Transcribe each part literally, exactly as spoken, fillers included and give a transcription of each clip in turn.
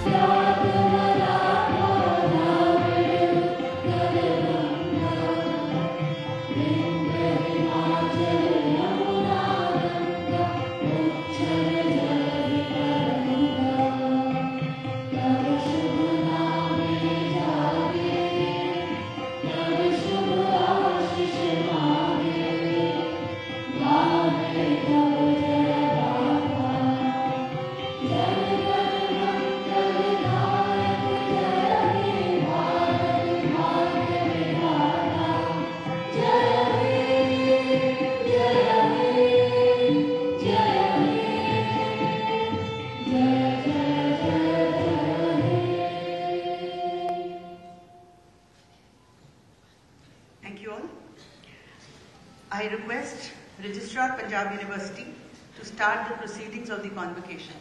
I request Registrar Panjab University to start the proceedings of the convocation.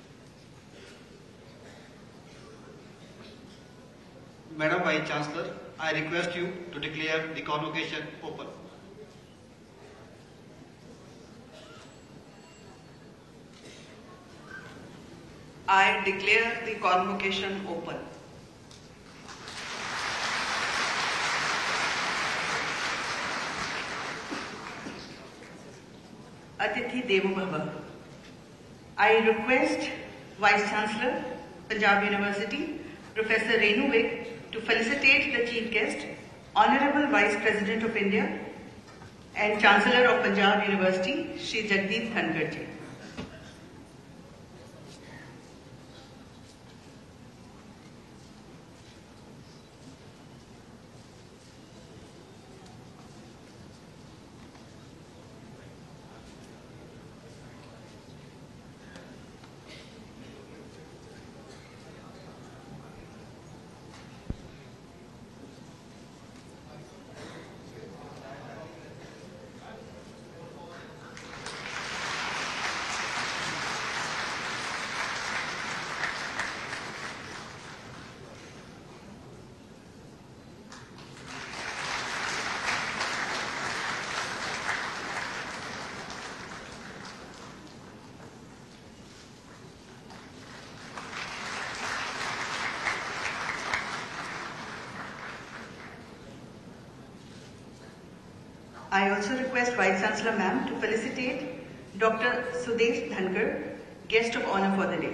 Madam Vice Chancellor, I request you to declare the convocation open. I declare the convocation open. Atithi Devo Bhava. I request Vice Chancellor, Panjab University, Professor Renu Vig, to felicitate the Chief Guest, Honorable Vice President of India and Chancellor of Panjab University, Shri Jagdeep Dhankhar ji. I also request Vice Chancellor Ma'am to felicitate Doctor Sudesh Dhankhar, Guest of Honor for the day.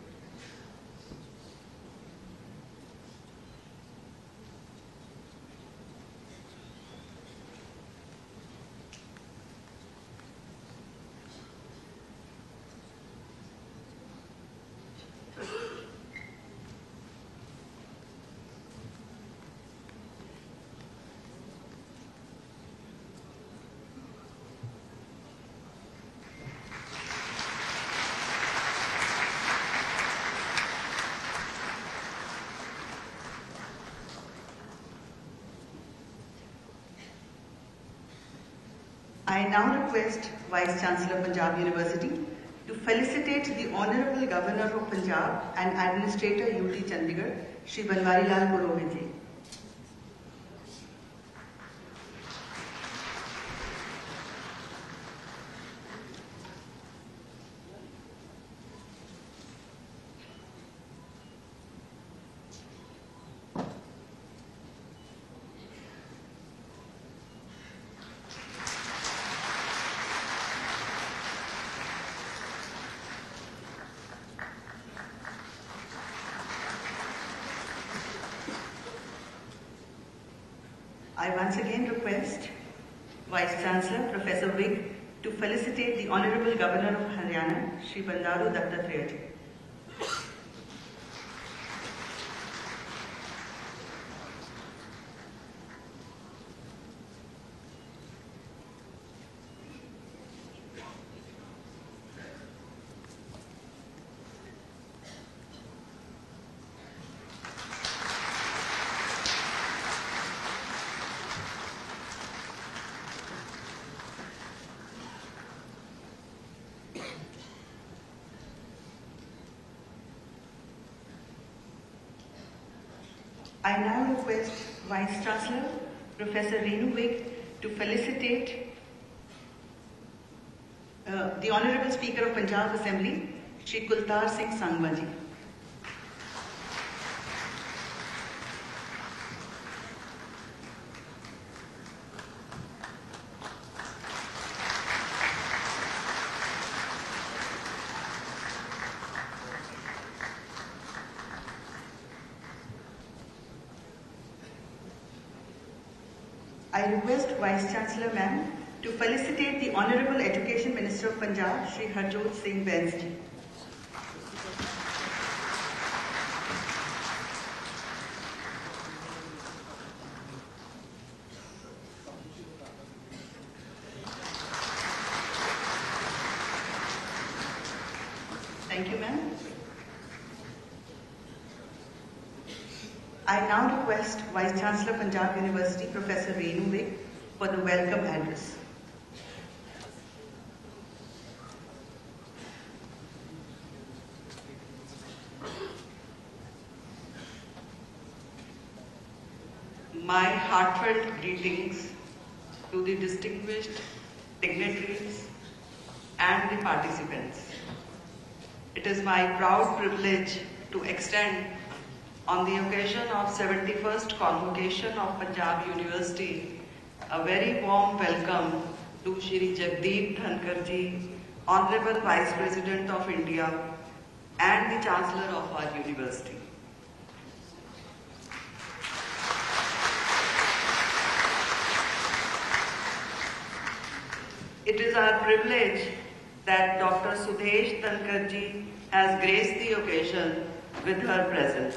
I now request Vice Chancellor Panjab University to felicitate the Honorable Governor of Punjab and Administrator U T Chandigarh, Shri Banwari Lal Purohit ji. I once again request Vice Chancellor Professor Vig to felicitate the Honorable Governor of Haryana, Shri Bandaru Dattatreya ji. I now request Vice Chancellor Professor Renu Vig to felicitate uh, the Honorable Speaker of Punjab Assembly, Shri Kultar Singh Sangma ji. I request Vice Chancellor Ma'am to felicitate the Honorable Education Minister of Punjab, Shri Harjot Singh Bains ji. Thank you, ma'am. I now request Vice Chancellor Panjab University, Professor Renu Vik, for the welcome address. My heartfelt greetings to the distinguished dignitaries and the participants. It is my proud privilege to extend, on the occasion of seventy-first Convocation of Panjab University, a very warm welcome to Shri Jagdeep Dhankhar ji, Honorable Vice President of India and the Chancellor of our university. It is our privilege that Doctor Sudhesh Dhankhar ji has graced the occasion with her presence.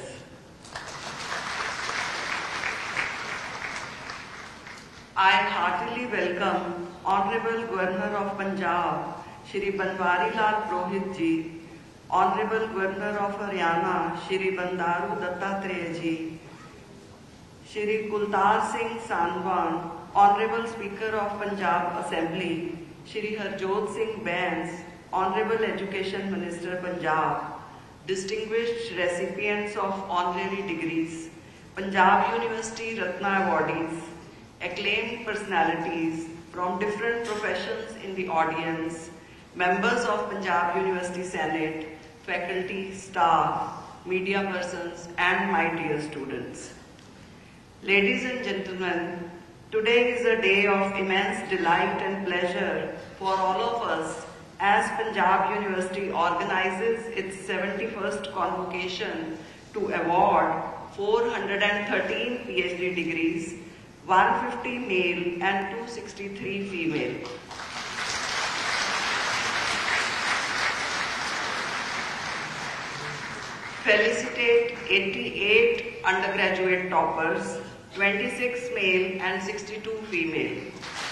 I heartily welcome Honorable Governor of Punjab, Shri Banwari Lal Purohit ji, Honorable Governor of Haryana, Shri Bandaru Dattatreya ji, Shri Kultar Singh Sanwan, Honorable Speaker of Punjab Assembly, Shri Harjot Singh Bains, Honorable Education Minister Punjab, distinguished recipients of honorary degrees, Punjab University Ratna awardees, acclaimed personalities from different professions in the audience, members of Punjab University Senate, faculty, staff, media persons, and my dear students. Ladies and gentlemen, today is a day of immense delight and pleasure for all of us as Punjab University organizes its seventy-first Convocation to award four hundred thirteen PhD degrees, one hundred fifty male and two hundred sixty-three female. Felicitate eighty-eight undergraduate toppers, twenty-six male and sixty-two female.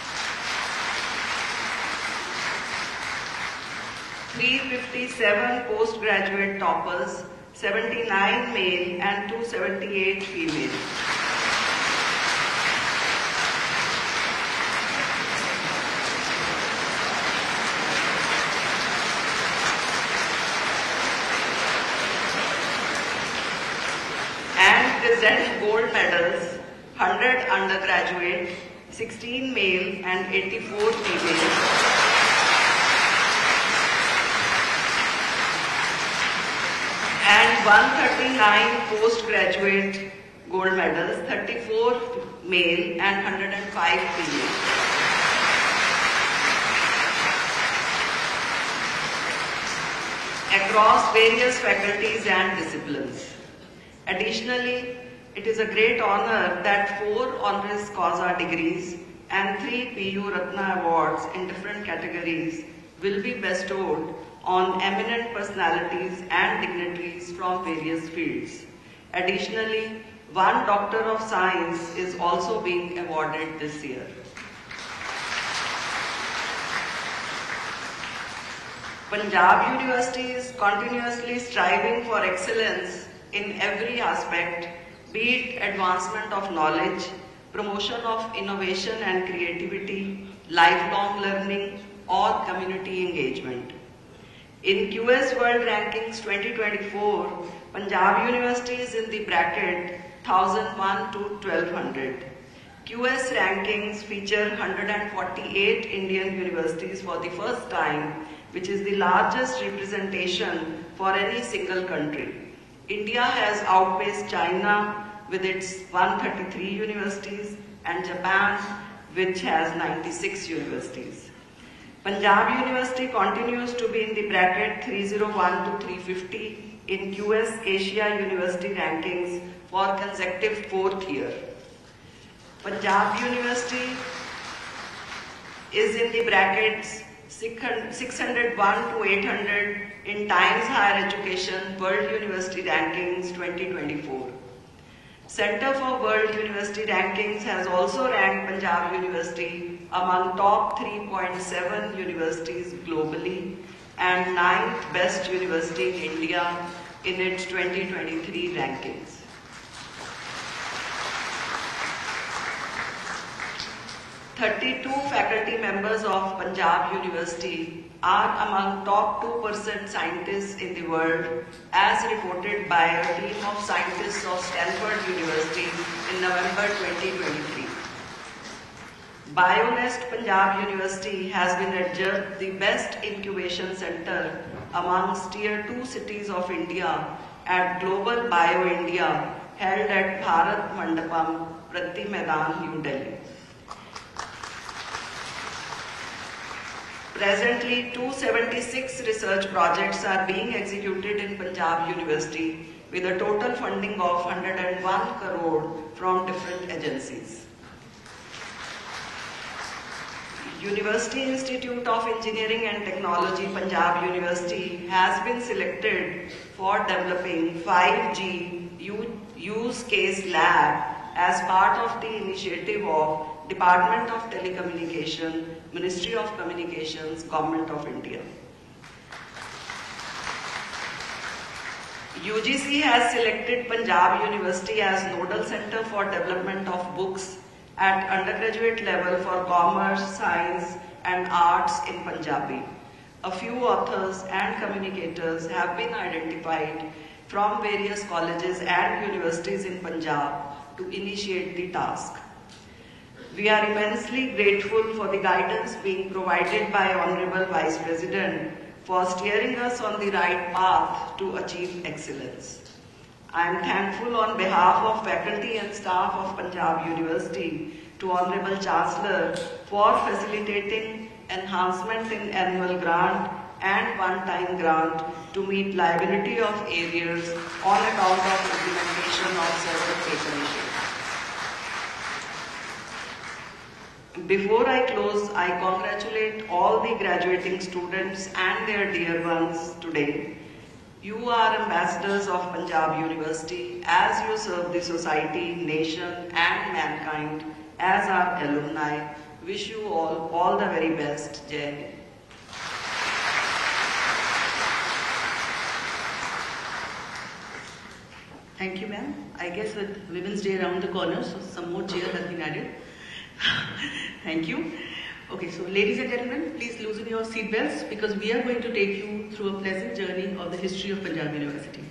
three hundred fifty-seven postgraduate toppers, seventy-nine male and two hundred seventy-eight female. And present gold medals, one hundred undergraduate, sixteen male and eighty-four female. And one hundred thirty-nine postgraduate gold medals, thirty-four male and one hundred five female. Across various faculties and disciplines. Additionally, it is a great honor that four honoris causa degrees and three P U Ratna awards in different categories will be bestowed on eminent personalities and dignitaries from various fields. Additionally, one Doctor of Science is also being awarded this year. Punjab University is continuously striving for excellence in every aspect, be it advancement of knowledge, promotion of innovation and creativity, lifelong learning, or community engagement. In Q S World Rankings twenty twenty-four, Punjab University is in the bracket one thousand one to twelve hundred. Q S rankings feature one hundred forty-eight Indian universities for the first time, which is the largest representation for any single country. India has outpaced China with its one hundred thirty-three universities and Japan, which has ninety-six universities. Punjab University continues to be in the bracket three oh one to three fifty in Q S Asia University rankings for consecutive fourth year. Panjab University is in the brackets six hundred one to eight hundred in Times Higher Education World University Rankings twenty twenty-four. Center for World University Rankings has also ranked Panjab University among top three point seven universities globally and ninth best university in India in its twenty twenty-three rankings. thirty-two faculty members of Panjab University are among top two percent scientists in the world as reported by a team of scientists of Stanford University in November twenty twenty-three. BioNest Panjab University has been adjudged the best incubation center amongst tier two cities of India at Global Bio India held at Bharat Mandapam, Prati Maidan, New Delhi. Presently, two hundred seventy-six research projects are being executed in Panjab University with a total funding of one hundred one crore from different agencies. University Institute of Engineering and Technology, Panjab University has been selected for developing five G use case lab as part of the initiative of Department of Telecommunication, Ministry of Communications, Government of India. U G C has selected Panjab University as nodal center for development of books at undergraduate level for commerce, science and arts in Punjabi. A few authors and communicators have been identified from various colleges and universities in Punjab to initiate the task. We are immensely grateful for the guidance being provided by Honorable Vice President for steering us on the right path to achieve excellence. I am thankful on behalf of faculty and staff of Panjab University to Honorable Chancellor for facilitating enhancement in annual grant and one-time grant to meet liability of areas on account of implementation of several paper issues. Before I close, I congratulate all the graduating students and their dear ones today. You are ambassadors of Panjab University as you serve the society, nation and mankind as our alumni. Wish you all all the very best. Jai Hind. Thank you, ma'am. I guess with Women's Day around the corner, so some more cheer has been added. Thank you. Okay, so ladies and gentlemen, please loosen your seatbelts because we are going to take you through a pleasant journey of the history of Panjab University.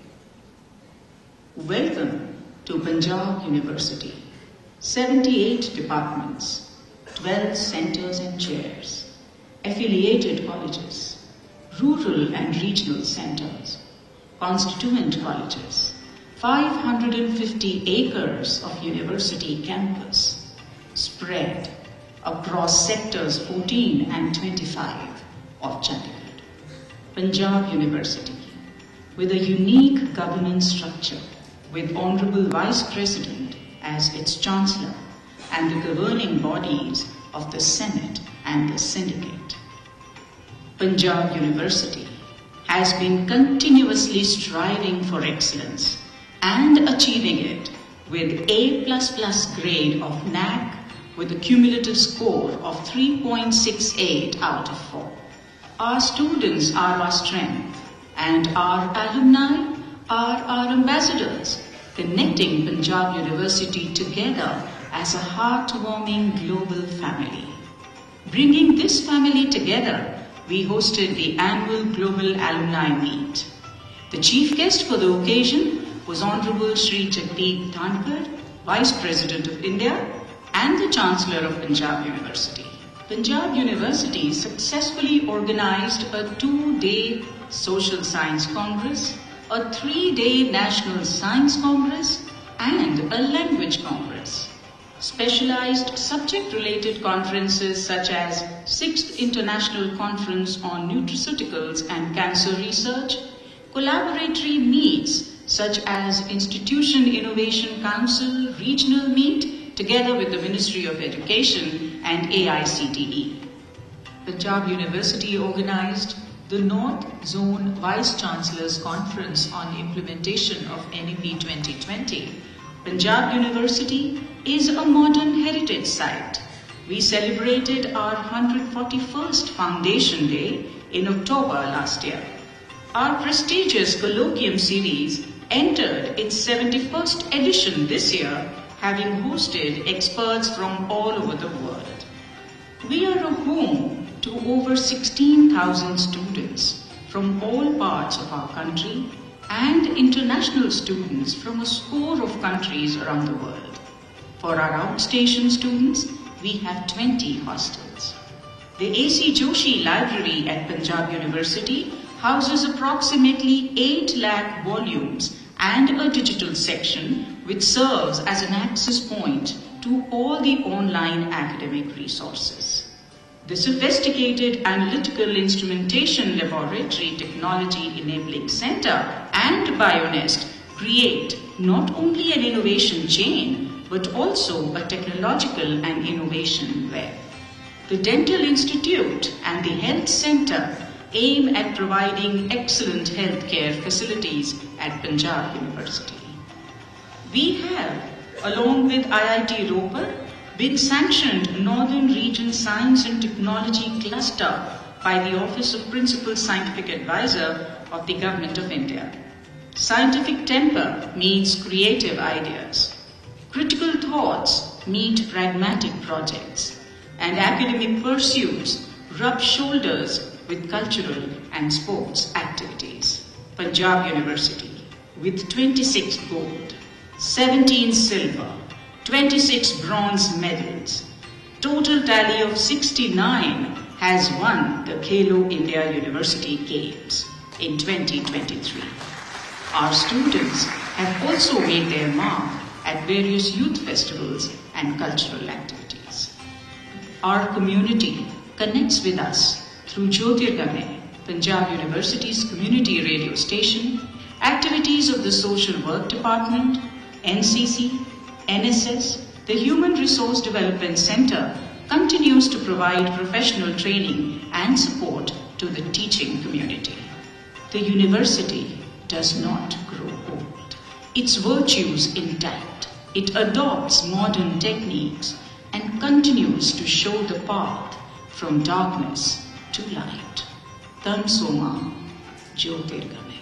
Welcome to Panjab University. seventy-eight departments, twelve centers and chairs, affiliated colleges, rural and regional centers, constituent colleges, five hundred fifty acres of university campus, spread across sectors fourteen and twenty-five of Chandigarh. Panjab University, with a unique governance structure, with Honorable Vice President as its Chancellor and the governing bodies of the Senate and the Syndicate. Panjab University has been continuously striving for excellence and achieving it with A plus plus grade of N A C with a cumulative score of three point six eight out of four. Our students are our strength and our alumni are our ambassadors, connecting Panjab University together as a heartwarming global family. Bringing this family together, we hosted the annual Global Alumni Meet. The chief guest for the occasion was Honorable Shri Jagdeep Dhankhar, Vice President of India and the Chancellor of Panjab University. Panjab University successfully organized a two-day Social Science Congress, a three-day National Science Congress, and a Language Congress. Specialized subject-related conferences such as sixth International Conference on Nutraceuticals and Cancer Research, collaboratory meets such as Institution Innovation Council Regional Meet, together with the Ministry of Education and A I C T E. Panjab University organized the North Zone Vice Chancellors Conference on Implementation of N E P twenty twenty. Panjab University is a modern heritage site. We celebrated our one hundred forty-first Foundation Day in October last year. Our prestigious colloquium series entered its seventy-first edition this year, having hosted experts from all over the world. We are a home to over sixteen thousand students from all parts of our country and international students from a score of countries around the world. For our outstation students, we have twenty hostels. The A C Joshi Library at Panjab University houses approximately eight lakh volumes and a digital section which serves as an access point to all the online academic resources. The sophisticated Analytical Instrumentation Laboratory Technology Enabling Center and BioNest create not only an innovation chain but also a technological and innovation web. The Dental Institute and the Health Center aim at providing excellent healthcare facilities at Panjab University. We have, along with I I T Ropar, been sanctioned Northern Region Science and Technology Cluster by the Office of Principal Scientific Advisor of the Government of India. Scientific temper meets creative ideas. Critical thoughts meet pragmatic projects, and academic pursuits rub shoulders with cultural and sports activities. Panjab University, with twenty-six gold, seventeen silver, twenty-six bronze medals, total tally of sixty-nine, has won the Khelo India University Games in twenty twenty-three. Our students have also made their mark at various youth festivals and cultural activities. Our community connects with us through Jyotirgamay, Panjab University's community radio station, activities of the Social Work Department, N C C, N S S. The Human Resource Development Center continues to provide professional training and support to the teaching community. The university does not grow old. Its virtues intact. It adopts modern techniques and continues to show the path from darkness to light. Tan Soma Jyotirgamay.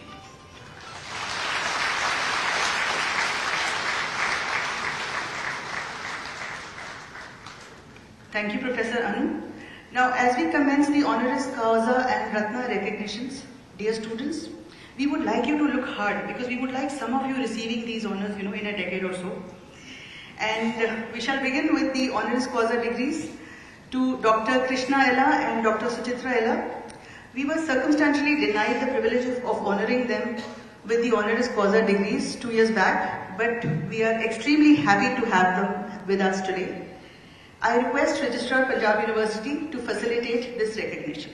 Thank you, Professor Anu. Now, as we commence the honoris causa and Ratna recognitions, dear students, we would like you to look hard because we would like some of you receiving these honors, you know, in a decade or so. And uh, we shall begin with the honoris causa degrees to Doctor Krishna Ella and Doctor Suchitra Ella. We were circumstantially denied the privilege of honoring them with the honoris causa degrees two years back, but we are extremely happy to have them with us today. I request Registrar Panjab University to facilitate this recognition.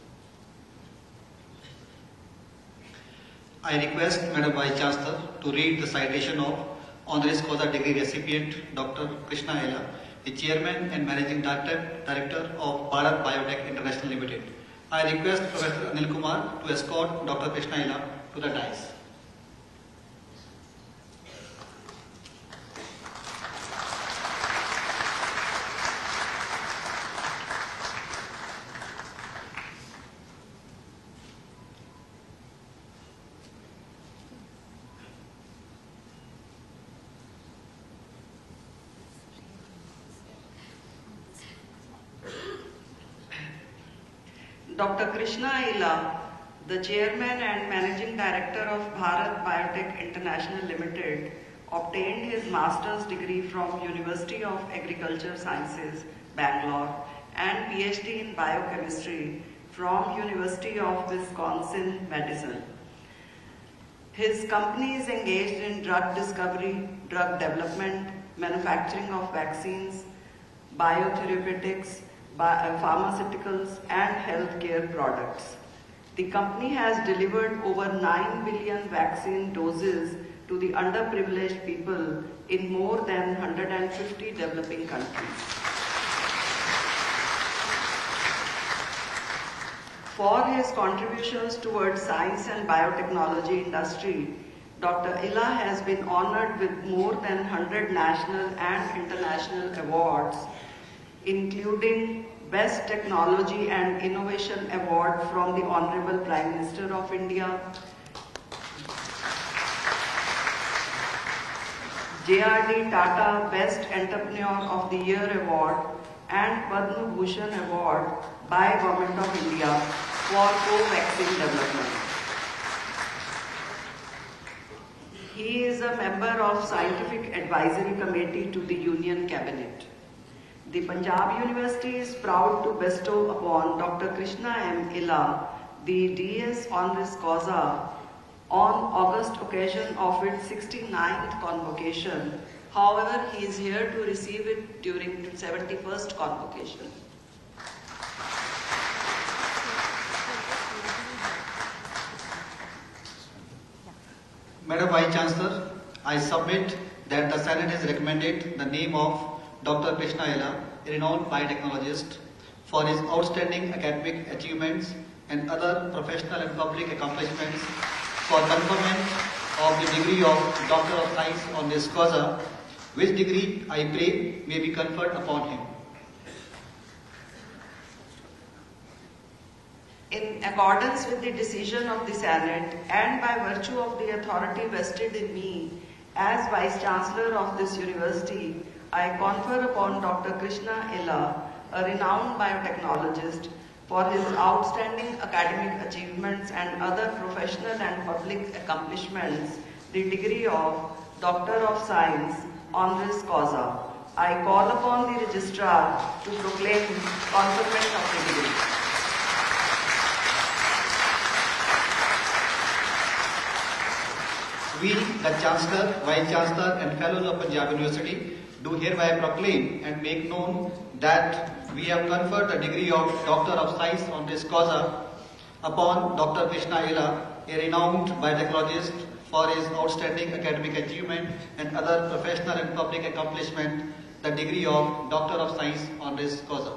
I request Madam Vice Chancellor to read the citation of honoris causa degree recipient Doctor Krishna Ella, the Chairman and Managing Director, Director of Bharat Biotech International Limited. I request Professor Anil Kumar to escort Doctor Krishna Ella to the dais. Doctor Krishna Ella, the Chairman and Managing Director of Bharat Biotech International Limited, obtained his master's degree from University of Agriculture Sciences, Bangalore, and PhD in biochemistry from University of Wisconsin, Madison. His company is engaged in drug discovery, drug development, manufacturing of vaccines, biotherapeutics, pharmaceuticals, and healthcare products. The company has delivered over nine billion vaccine doses to the underprivileged people in more than one hundred fifty developing countries. For his contributions towards science and biotechnology industry, Doctor Ella has been honored with more than one hundred national and international awards, including Best Technology and Innovation Award from the Honorable Prime Minister of India, J R D Tata Best Entrepreneur of the Year Award, and Padma Bhushan Award by Government of India for co-vaccine development. He is a member of Scientific Advisory Committee to the Union Cabinet. The Panjab University is proud to bestow upon Doctor Krishna M. Ella the D S Honoris Causa on August occasion of its sixty-ninth Convocation. However, he is here to receive it during the seventy-first Convocation. Madam Vice Chancellor, I submit that the Senate has recommended the name of Doctor Krishna Ella, a renowned biotechnologist, for his outstanding academic achievements and other professional and public accomplishments for conferment of the degree of Doctor of Science Honoris Causa, which degree I pray may be conferred upon him. In accordance with the decision of the Senate and by virtue of the authority vested in me as Vice Chancellor of this university, I confer upon Doctor Krishna Ella, a renowned biotechnologist, for his outstanding academic achievements and other professional and public accomplishments, the degree of Doctor of Science Honoris Causa. I call upon the Registrar to proclaim conferment of the degree. We, the Chancellor, Vice Chancellor and Fellows of Panjab University, do hereby proclaim and make known that we have conferred the degree of Doctor of Science Honoris Causa upon Doctor Krishna Ella, a renowned biotechnologist, for his outstanding academic achievement and other professional and public accomplishment, the degree of Doctor of Science Honoris Causa.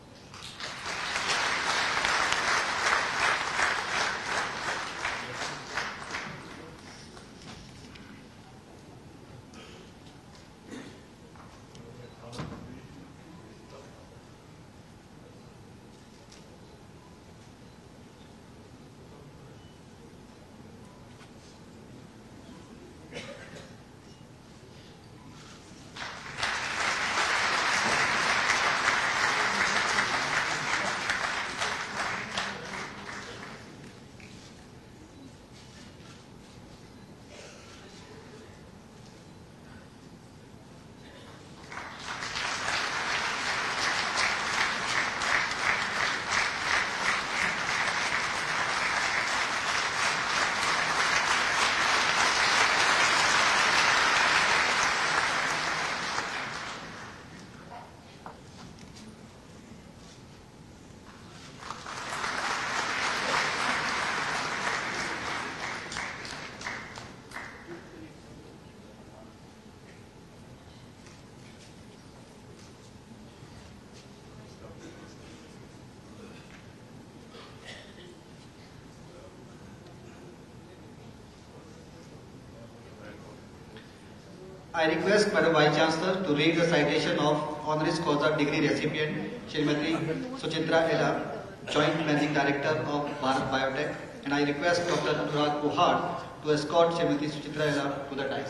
I request Madam Vice Chancellor to read the citation of Honoris Causa degree recipient Srimati Suchitra Ella, Joint Managing Director of Bharat Biotech, and I request Doctor Anurag Puhar to escort Srimati Suchitra Ella to the dais.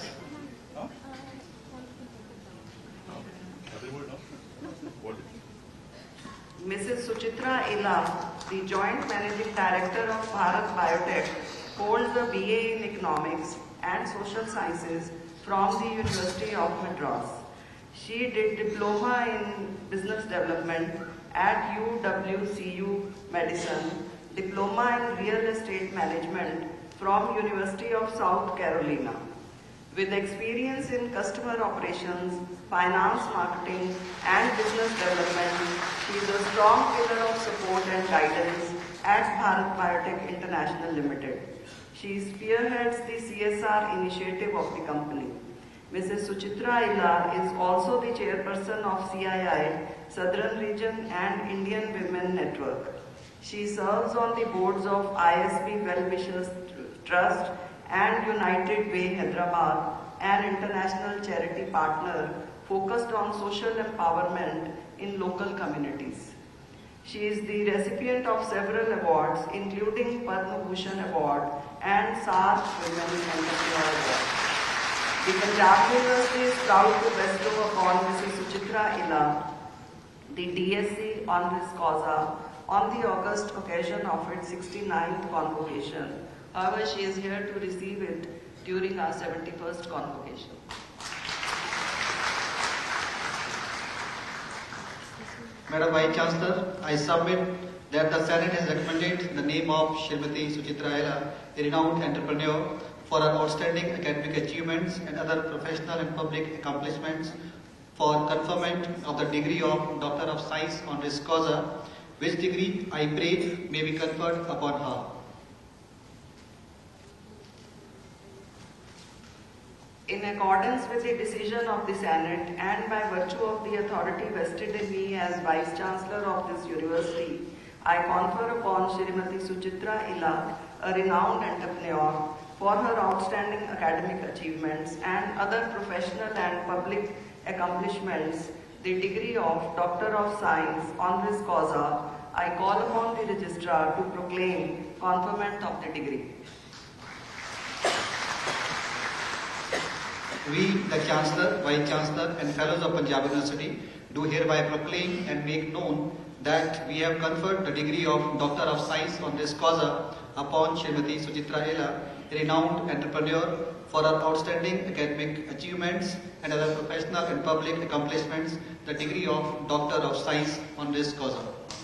Missus Suchitra Ella, the Joint Managing Director of Bharat Biotech, holds a B A in Economics and Social Sciences from the University of Madras. She did Diploma in Business Development at U W C U Medicine, Diploma in Real Estate Management from University of South Carolina. With experience in customer operations, finance, marketing, and business development, she is a strong pillar of support and guidance at Bharat Biotech International Limited. She spearheads the C S R initiative of the company. Missus Suchitra Ila is also the chairperson of C I I, Southern Region and Indian Women Network. She serves on the boards of I S B Well-Wishers Trust and United Way Hyderabad, an international charity partner focused on social empowerment in local communities. She is the recipient of several awards, including Padma Bhushan Award and Saad Women Entrepreneur Award. The Panjab University is proud to bestow upon Missus Suchitra Ila the D S C honoris causa on the August occasion of its sixty-ninth convocation. However, she is here to receive it during our seventy-first convocation. Madam Vice Chancellor, I submit that the Senate has recommended the name of Srimati Suchitra Ila, a renowned entrepreneur, for her outstanding academic achievements and other professional and public accomplishments, for conferment of the degree of Doctor of Science honoris causa, which degree I pray may be conferred upon her. In accordance with the decision of the Senate and by virtue of the authority vested in me as Vice Chancellor of this university, I confer upon Srimati Suchitra Ila, a renowned entrepreneur, for her outstanding academic achievements and other professional and public accomplishments, the degree of Doctor of Science honoris causa. I call upon the Registrar to proclaim conferment of the degree. We, the Chancellor, Vice Chancellor and Fellows of Panjab University, do hereby proclaim and make known that we have conferred the degree of Doctor of Science honoris causa upon Srimati Suchitra Ila, a renowned entrepreneur, for her outstanding academic achievements and other professional and public accomplishments, the degree of Doctor of Science honoris causa.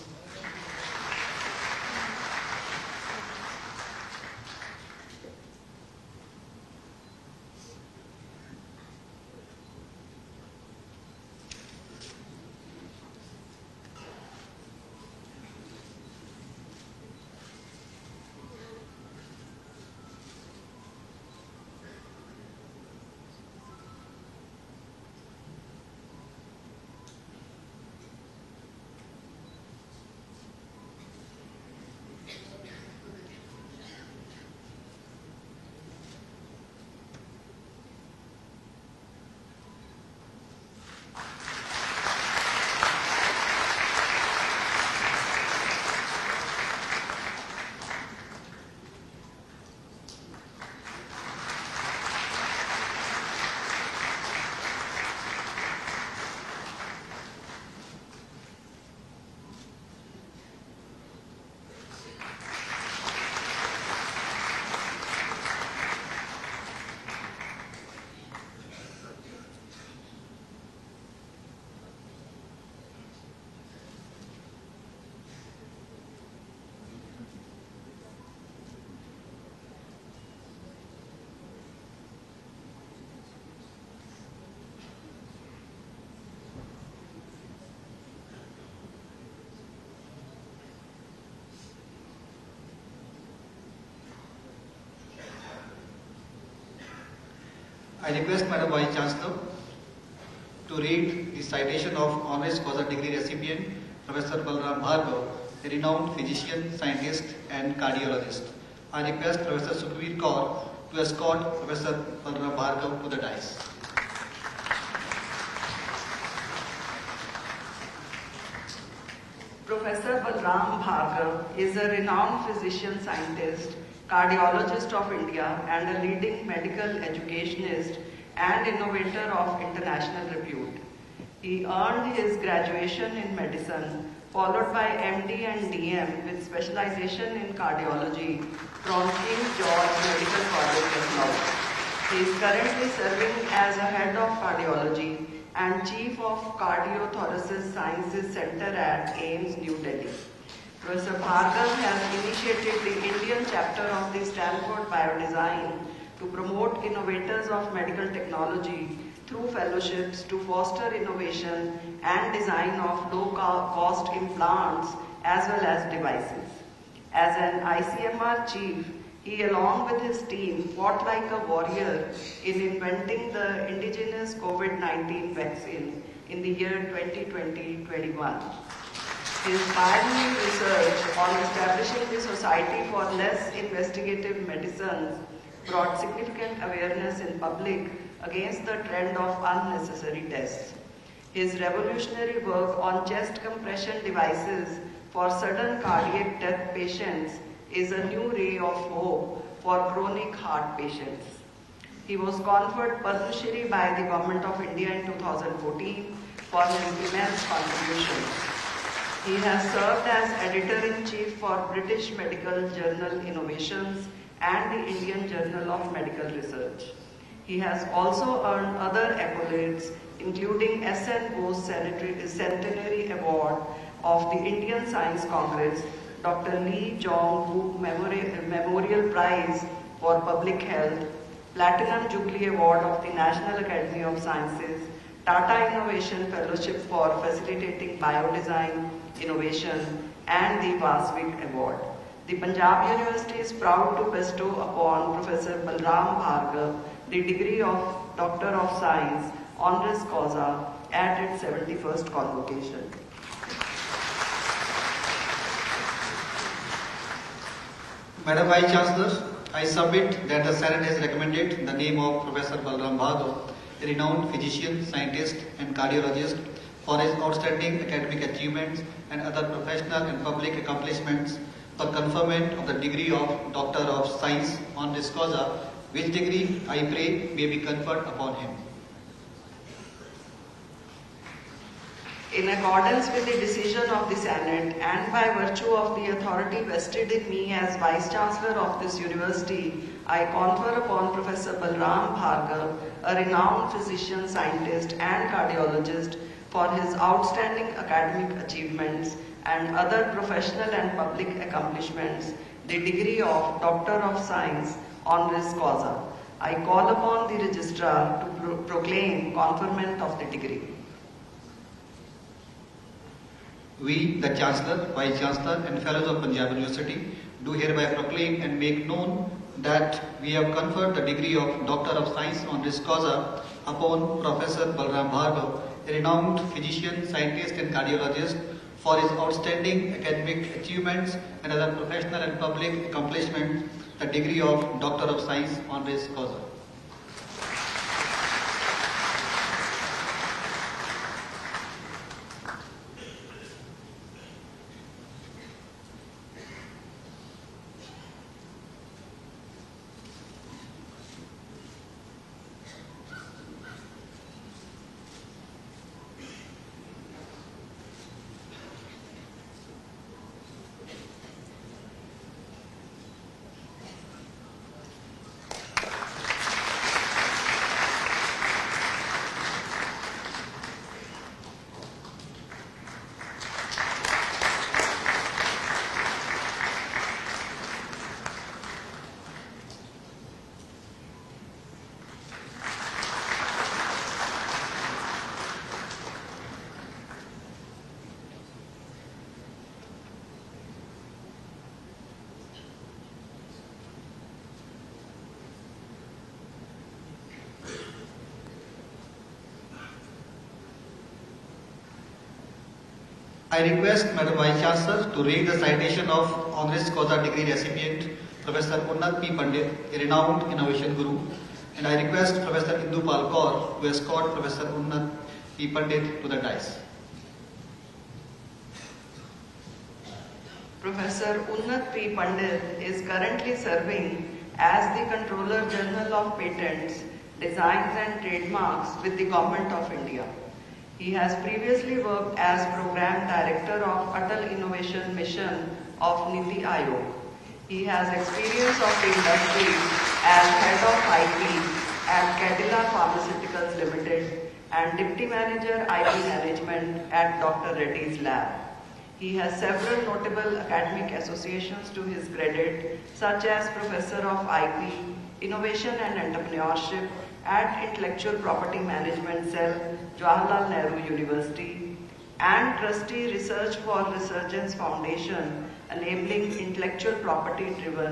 I request Madam Vice Chancellor to read the citation of honoris causa degree recipient Professor Balram Bhargav, a renowned physician, scientist and cardiologist. I request Professor Sukhveer Kaur to escort Professor Balram Bhargav to the dais. Professor Balram Bhargav is a renowned physician, scientist, cardiologist of India and a leading medical educationist and innovator of international repute. He earned his graduation in medicine, followed by M D and D M with specialization in cardiology from King George Medical College, Lucknow. He is currently serving as a head of cardiology and chief of Cardiothoracic Sciences Center at AIIMS, New Delhi. Professor Bhargav has initiated the Indian chapter of the Stanford Biodesign to promote innovators of medical technology through fellowships to foster innovation and design of low-cost implants as well as devices. As an I C M R chief, He, along with his team, fought like a warrior in inventing the indigenous COVID nineteen vaccine in the year twenty twenty to twenty-one. His pioneering research on establishing the Society for Less Investigative Medicines brought significant awareness in public against the trend of unnecessary tests. His revolutionary work on chest compression devices for sudden cardiac death patients is a new ray of hope for chronic heart patients. He was conferred Padma Shri by the Government of India in two thousand fourteen for his immense contributions. He has served as Editor-in-Chief for British Medical Journal Innovations and the Indian Journal of Medical Research. He has also earned other accolades, including S N Bose Centenary Award of the Indian Science Congress, Doctor Lee Jong-wook Memorial Prize for Public Health, Platinum Jubilee Award of the National Academy of Sciences, Tata Innovation Fellowship for Facilitating Biodesign Innovation, and the Vasvik Award. The Panjab University is proud to bestow upon Professor Balram Bhargav the degree of Doctor of Science honoris causa at its seventy-first Convocation. Madam Vice Chancellor, I submit that the Senate has recommended the name of Professor Balram Bhargav, a renowned physician, scientist and cardiologist, for his outstanding academic achievements and other professional and public accomplishments for conferment of the degree of Doctor of Science honoris causa, which degree I pray may be conferred upon him. In accordance with the decision of the Senate and by virtue of the authority vested in me as Vice Chancellor of this university, I confer upon Professor Balram Bhargav, a renowned physician, scientist and cardiologist, for his outstanding academic achievements and other professional and public accomplishments, the degree of Doctor of Science honoris causa. I call upon the Registrar to pro proclaim conferment of the degree. We, the Chancellor, Vice Chancellor and Fellows of Panjab University, do hereby proclaim and make known that we have conferred the degree of Doctor of Science honoris causa upon Professor Balram Bhargav, a renowned physician, scientist and cardiologist, for his outstanding academic achievements and other professional and public accomplishments, the degree of Doctor of Science honoris causa. I request Madam Vice Chancellor to read the citation of honoris causa degree recipient Professor Unnat P. Pandit, a renowned innovation guru, and I request Professor Indupal Kaur to escort Professor Unnat P. Pandit to the dais. Professor Unnat P. Pandit is currently serving as the Controller General of Patents, Designs and Trademarks with the Government of India. He has previously worked as Program Director of Atal Innovation Mission of Niti Aayog. He has experience of the industry as Head of I P at Cadila Pharmaceuticals Limited and Deputy Manager I P Management at Doctor Reddy's Lab. He has several notable academic associations to his credit, such as Professor of I P, Innovation and Entrepreneurship at Intellectual Property Management Cell, Jawaharlal Nehru University, and Trustee Research for Resurgence Foundation, enabling intellectual property-driven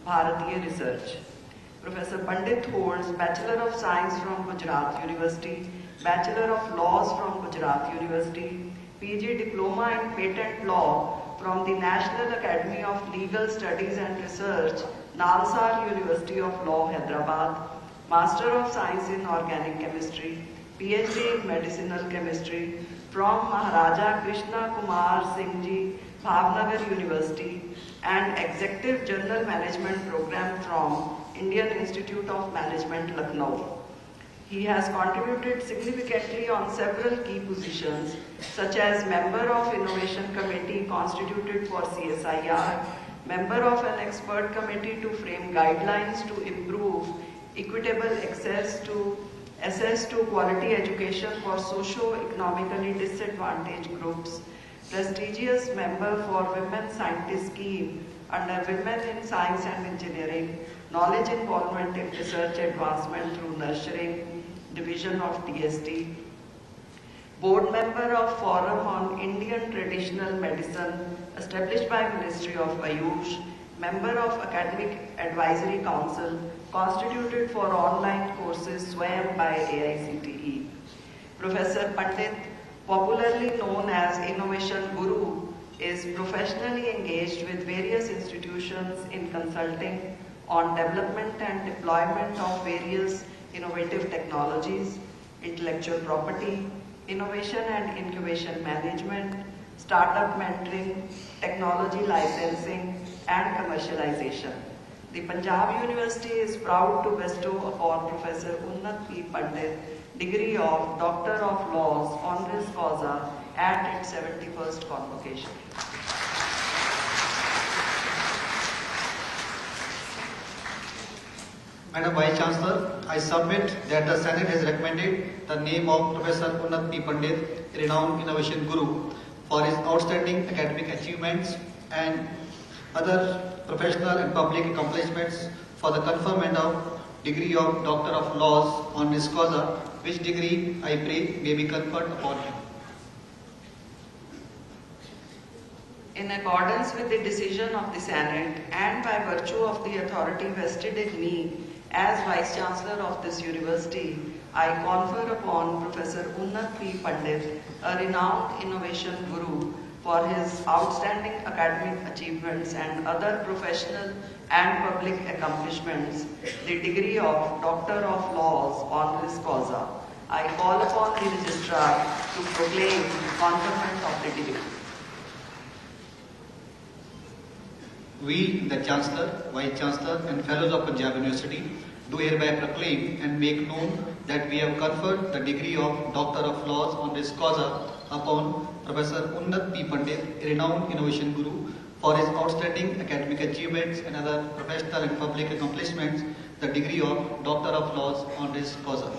Bharatiya Research. Professor Pandit holds Bachelor of Science from Gujarat University, Bachelor of Laws from Gujarat University, P G Diploma in Patent Law from the National Academy of Legal Studies and Research, Nalsar University of Law, Hyderabad, Master of Science in Organic Chemistry, P H D in Medicinal Chemistry from Maharaja Krishna Kumar Singh Ji, Bhavnagar University, and Executive General Management Program from Indian Institute of Management, Lucknow. He has contributed significantly on several key positions, such as Member of Innovation Committee constituted for C S I R, Member of an Expert Committee to frame guidelines to improve equitable access to access to quality education for socio-economically disadvantaged groups, prestigious member for Women Scientist Scheme under Women in Science and Engineering, knowledge involvement in research advancement through nurturing, division of D S T, board member of Forum on Indian Traditional Medicine established by Ministry of Ayush, member of Academic Advisory Council constituted for online courses Swayam by A I C T E. Professor Pandit, popularly known as Innovation Guru, is professionally engaged with various institutions in consulting on development and deployment of various innovative technologies, intellectual property, innovation and incubation management, startup mentoring, technology licensing, and commercialization. The Panjab University is proud to bestow upon Professor Unnat P. Pandit degree of Doctor of Laws honoris causa at its seventy-first Convocation. Madam Vice Chancellor, I submit that the Senate has recommended the name of Professor Unnat P. Pandit, renowned innovation guru, for his outstanding academic achievements and other professional and public accomplishments for the conferment of degree of Doctor of Laws honoris causa, which degree I pray may be conferred upon him. In accordance with the decision of the Senate and by virtue of the authority vested in me as Vice Chancellor of this university, I confer upon Professor Unnat P. Pandit, a renowned innovation guru, for his outstanding academic achievements and other professional and public accomplishments, the degree of Doctor of Laws honoris causa. I call upon the Registrar to proclaim conferment of the degree. We, the Chancellor, Vice Chancellor and Fellows of Panjab University, do hereby proclaim and make known that we have conferred the degree of Doctor of Laws honoris causa upon Professor Unnat P. Pandit, a renowned innovation guru, for his outstanding academic achievements and other professional and public accomplishments, the degree of Doctor of Laws honoris causa.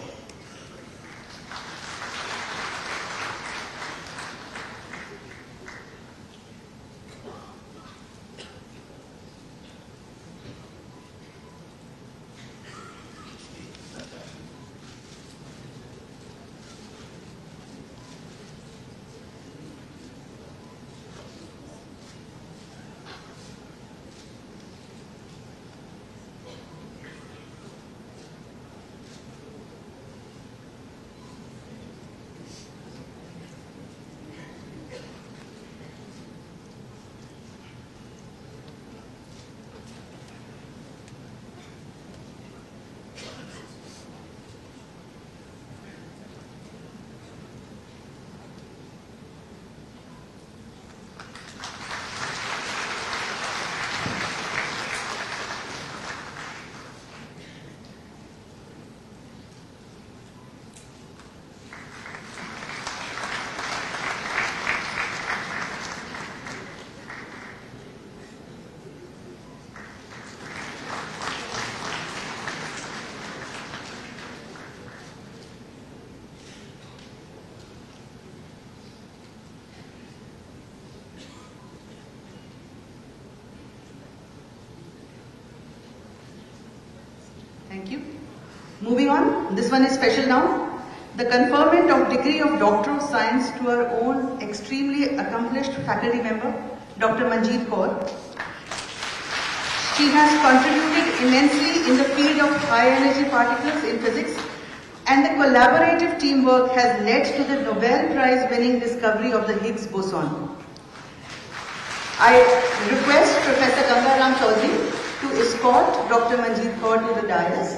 Thank you. Moving on, this one is special now. The conferment of degree of Doctor of Science to our own extremely accomplished faculty member, Doctor Manjeet Kaur. She has contributed immensely in the field of high energy particles in physics, and the collaborative teamwork has led to the Nobel Prize winning discovery of the Higgs boson. I request Professor Dhankhar to escort Doctor Manjeet Kaur to the dais,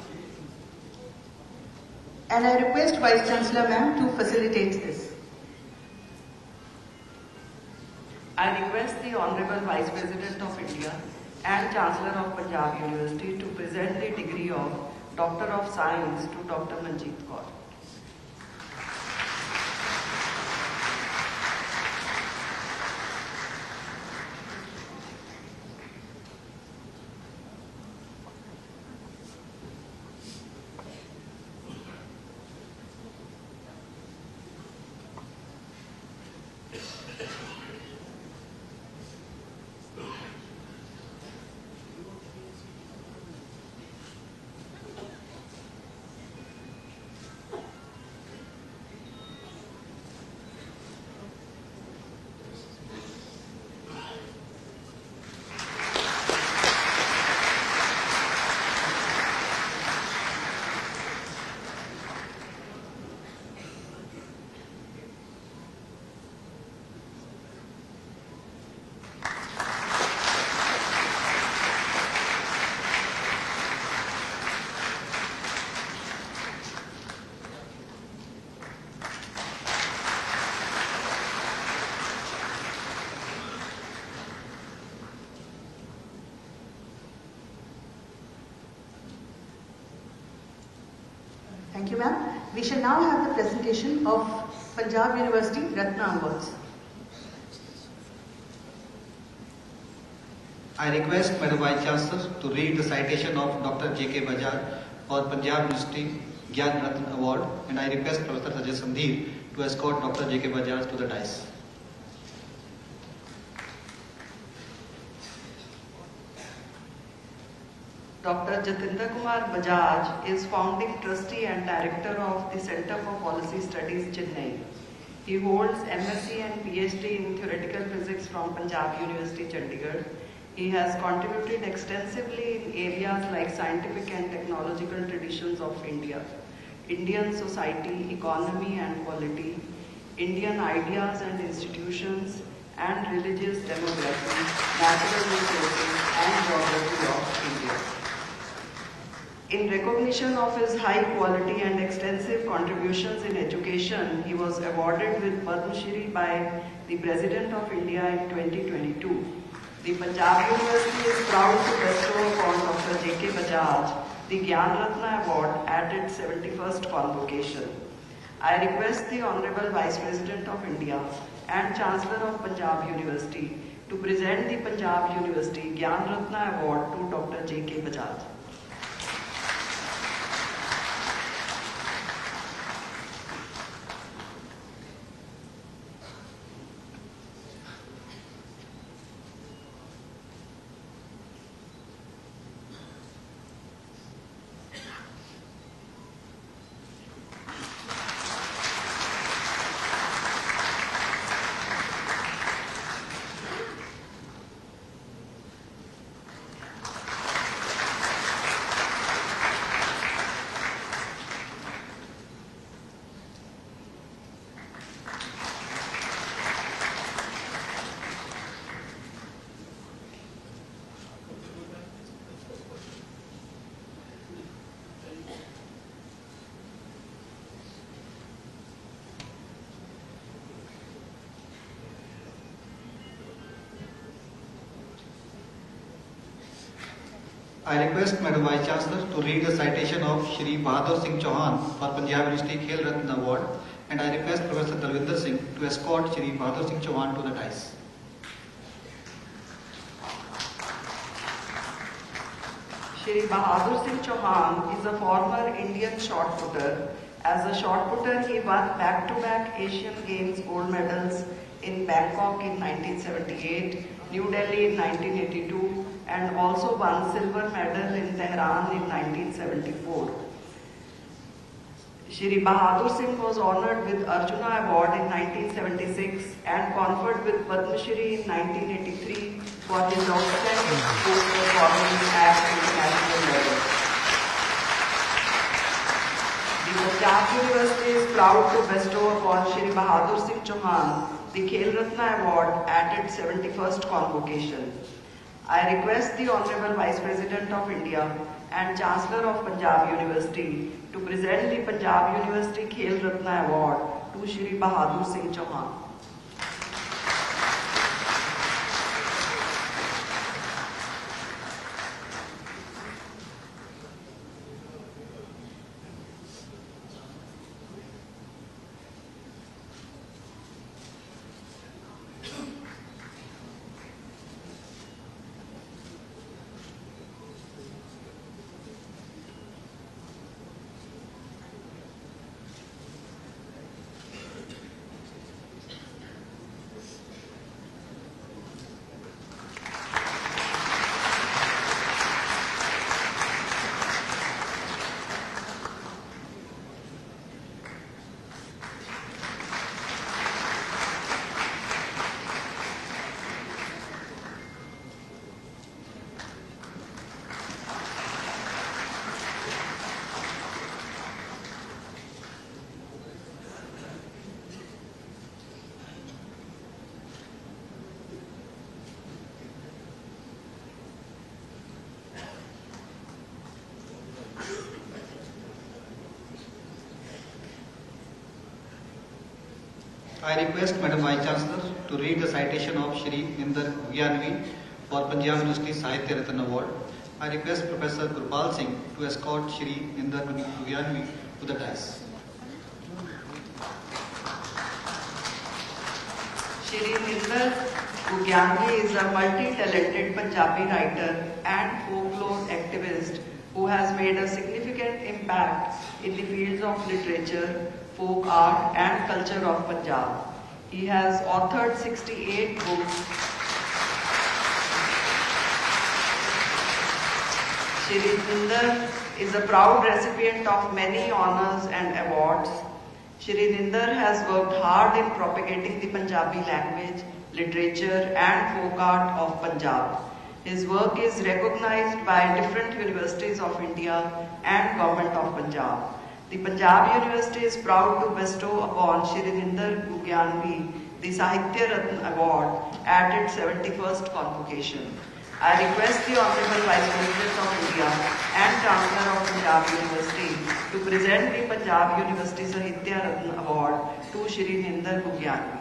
and I request Vice Chancellor Ma'am to facilitate this. I request the Honorable Vice President of India and Chancellor of Panjab University to present the degree of Doctor of Science to Doctor Manjeet Kaur. Thank you, ma'am. We shall now have the presentation of Panjab University Ratna Awards. I request Madam Vice Chancellor to read the citation of Doctor J K Bajaj for Panjab University Gyan Ratna Award, and I request Professor Sajid Sandhir to escort Doctor J K Bajaj to the dais. Doctor Jatinder Kumar Bajaj is founding trustee and director of the Center for Policy Studies, Chennai. He holds M S c and P H D in theoretical physics from Panjab University, Chandigarh. He has contributed extensively in areas like scientific and technological traditions of India, Indian society, economy and polity, Indian ideas and institutions, and religious demography, natural resources, and geography of India. In recognition of his high quality and extensive contributions in education, he was awarded with Padma Shri by the President of India in twenty twenty-two. The Panjab University is proud to bestow upon Doctor J K Bajaj the Gyan Ratna Award at its seventy-first Convocation. I request the Honorable Vice President of India and Chancellor of Panjab University to present the Panjab University Gyan Ratna Award to Doctor J K Bajaj. I request Madam Vice Chancellor to read the citation of Shri Bahadur Singh Chauhan for Panjab University Khel Ratna Award, and I request Professor Dalvinder Singh to escort Shri Bahadur Singh Chauhan to the dais. Shri Bahadur Singh Chauhan is a former Indian shot putter. As a shot putter, he won back-to-back Asian Games gold medals in Bangkok in nineteen seventy-eight, New Delhi in nineteen eighty-two, and also won silver medal in Tehran in nineteen seventy-four. Shri Bahadur Singh was honored with Arjuna Award in nineteen seventy-six and conferred with Padma Shri in nineteen eighty-three for his outstanding sports performance at international level. The Panjab University is proud to bestow upon Shri Bahadur Singh Chauhan the Khel Ratna Award at its seventy-first Convocation. I request the Honorable Vice President of India and Chancellor of Panjab University to present the Panjab University Khel Ratna Award to Shri Bahadur Singh Chauhan. I request Madam Vice Chancellor to read the citation of Shri Inder Gugyanvi for Panjab University Sahitya Ratna Award. I request Professor Gurpal Singh to escort Shri Inder Gugyanvi to the dais. Shri Inder Gugyanvi is a multi-talented Punjabi writer and folklore activist who has made a significant impact in the fields of literature, folk art and culture of Punjab. He has authored sixty-eight books. Shri Inder is a proud recipient of many honors and awards. Shri Inder has worked hard in propagating the Punjabi language, literature and folk art of Punjab. His work is recognized by different universities of India and Government of Punjab. The Panjab University is proud to bestow upon Shri Inder Gugyanvi the Sahitya Ratna Award at its seventy-first Convocation. I request the Honorable Vice President of India and Chancellor of Panjab University to present the Panjab University Sahitya Ratna Award to Shri Inder Gugyanvi.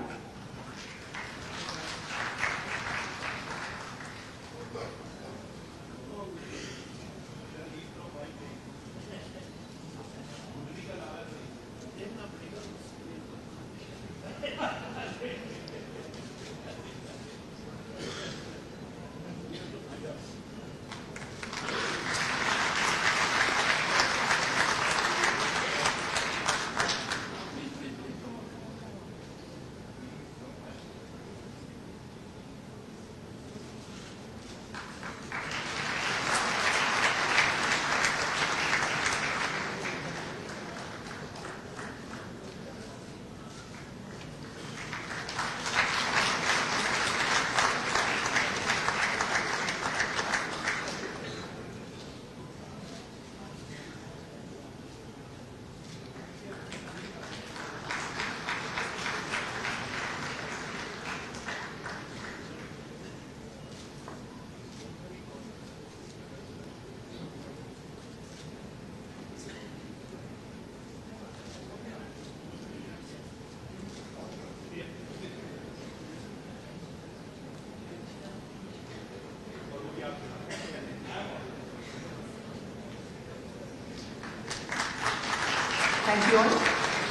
Thank you all.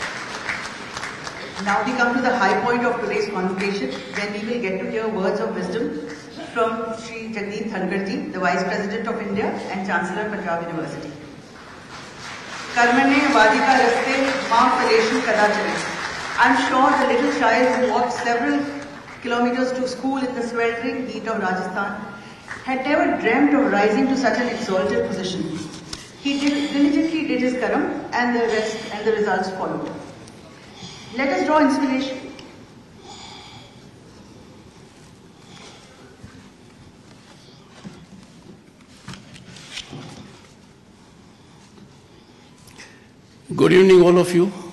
Now we come to the high point of today's convocation, when we will get to hear words of wisdom from Shri Jagdeep Dhankhar, the Vice President of India and Chancellor Panjab University. Karmane Vadika Raste Ma Paleshu Kadachale. I'm sure the little child who walked several kilometers to school in the sweltering heat of Rajasthan had never dreamt of rising to such an exalted position. He dil- diligently did his karam, and the rest and the results followed. Let us draw inspiration. Good evening, all of you.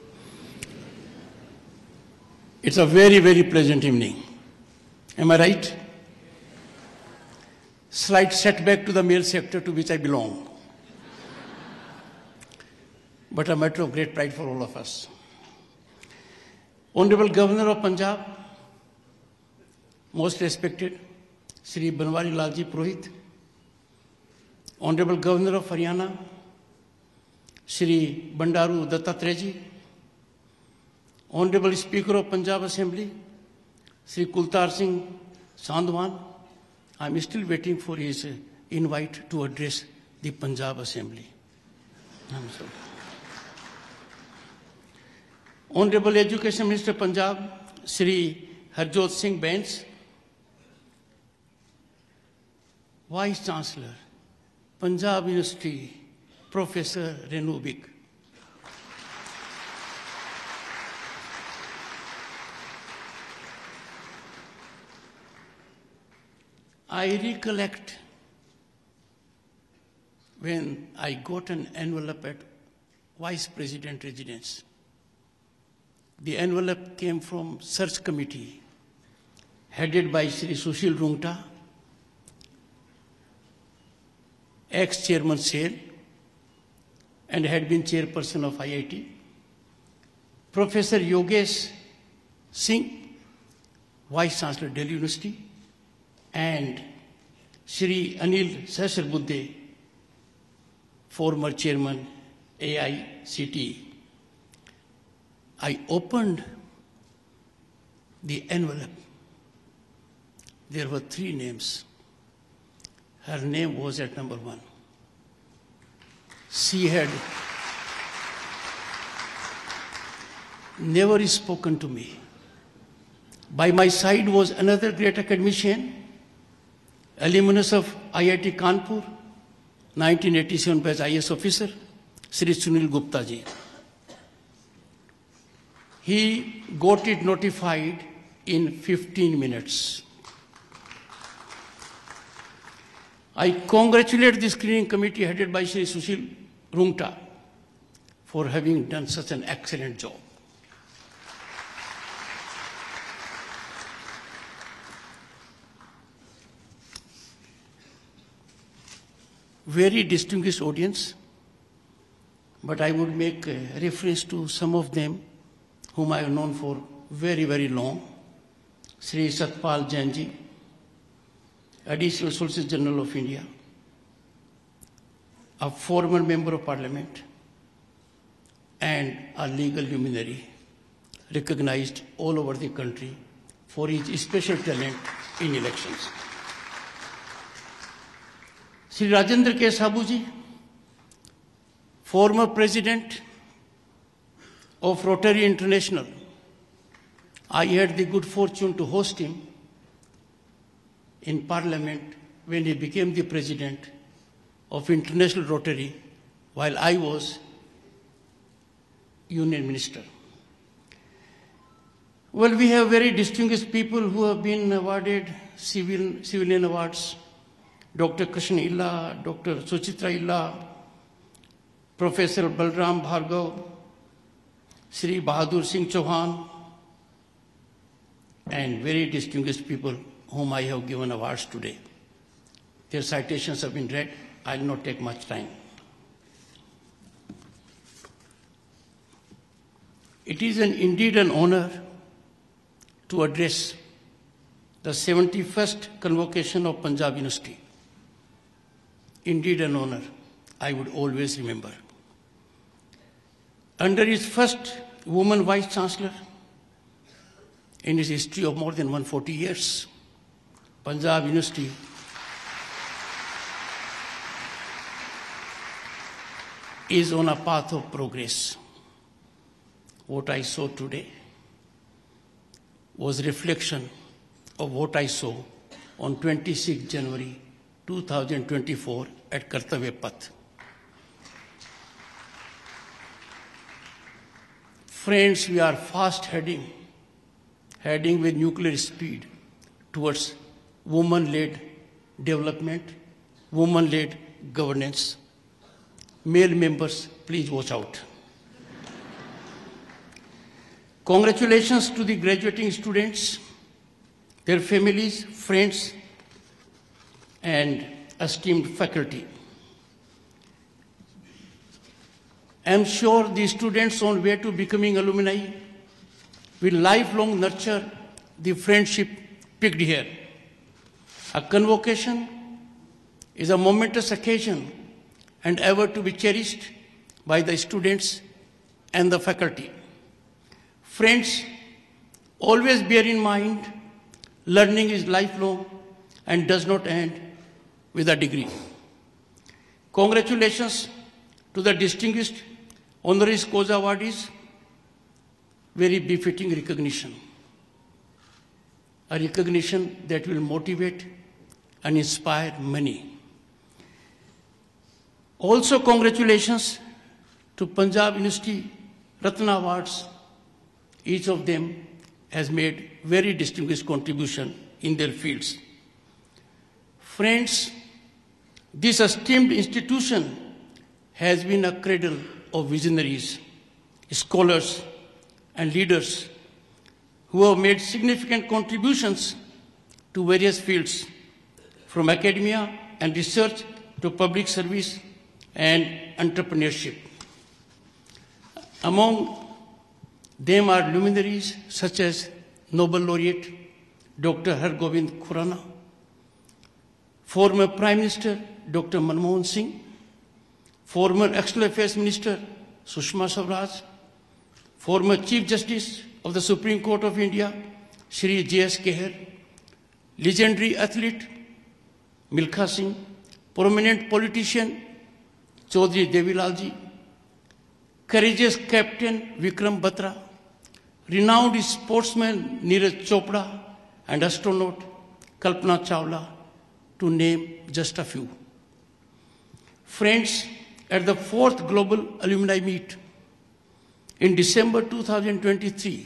It's a very, very pleasant evening. Am I right? Slight setback to the male sector to which I belong, but a matter of great pride for all of us. Honorable Governor of Punjab, most respected Shri Banwari Lalji Purohit, Honorable Governor of Haryana, Shri Bandaru Dattatreji, Honorable Speaker of Punjab Assembly, Shri Kultar Singh Sandwan. I am still waiting for his invite to address the Punjab Assembly. I'm sorry. Honorable Education Minister Punjab, Shri Harjot Singh Bains, Vice Chancellor, Punjab University, Professor Renu Vig, I recollect when I got an envelope at Vice President residence. The envelope came from Search Committee, headed by Shri Sushil Rungta, ex-chairman SAIL, and had been chairperson of I I T. Professor Yogesh Singh, Vice Chancellor Delhi University, and Shri Anil Sahasrabudhe, former chairman A I C T E. I opened the envelope. There were three names. Her name was at number one. She had never spoken to me. By my side was another great academician, alumnus of I I T Kanpur, nineteen eighty-seven batch I A S officer, Shri Sunil Gupta ji. He got it notified in fifteen minutes. I congratulate the screening committee headed by Shri Sushil Rungta for having done such an excellent job. Very distinguished audience, but I would make a reference to some of them whom I have known for very, very long. Shri Satpal Jain ji, Additional Solicitor General of India, a former Member of Parliament, and a legal luminary recognized all over the country for his special talent in elections. Shri Rajendra K. Sabu ji, former President of Rotary International. I had the good fortune to host him in Parliament when he became the President of International Rotary while I was Union Minister. Well, we have very distinguished people who have been awarded civil, civilian awards. Doctor Krishna Illa, Doctor Suchitra Illa, Professor Balram Bhargav, Shri Bahadur Singh Chauhan, and very distinguished people whom I have given awards today. Their citations have been read. I will not take much time. It is an, indeed an honor to address the seventy-first Convocation of Panjab University. Indeed an honor I would always remember. Under its first woman Vice Chancellor in its history of more than one hundred forty years, Panjab University is on a path of progress. What I saw today was reflection of what I saw on twenty-sixth January two thousand twenty-four at Kartavya Path. Friends, we are fast heading, heading with nuclear speed towards woman-led development, woman-led governance. Male members, please watch out. Congratulations to the graduating students, their families, friends, and esteemed faculty. I am sure the students on way to becoming alumni will lifelong nurture the friendship picked here. A convocation is a momentous occasion and ever to be cherished by the students and the faculty. Friends, always bear in mind, learning is lifelong and does not end with a degree. Congratulations to the distinguished honoris causa awardees, very befitting recognition. A recognition that will motivate and inspire many. Also congratulations to Panjab University Ratna Awards. Each of them has made very distinguished contribution in their fields. Friends, this esteemed institution has been a cradle of visionaries, scholars, and leaders who have made significant contributions to various fields, from academia and research to public service and entrepreneurship. Among them are luminaries such as Nobel laureate Doctor Hargobind Khurana, former Prime Minister Doctor Manmohan Singh, former External Affairs Minister Sushma Swaraj, former Chief Justice of the Supreme Court of India Shri J S Keher, legendary athlete Milkha Singh, prominent politician Chaudhry Devilalji, courageous Captain Vikram Batra, renowned sportsman Neeraj Chopra, and astronaut Kalpana Chawla, to name just a few. Friends, at the fourth Global Alumni Meet in December two thousand twenty-three,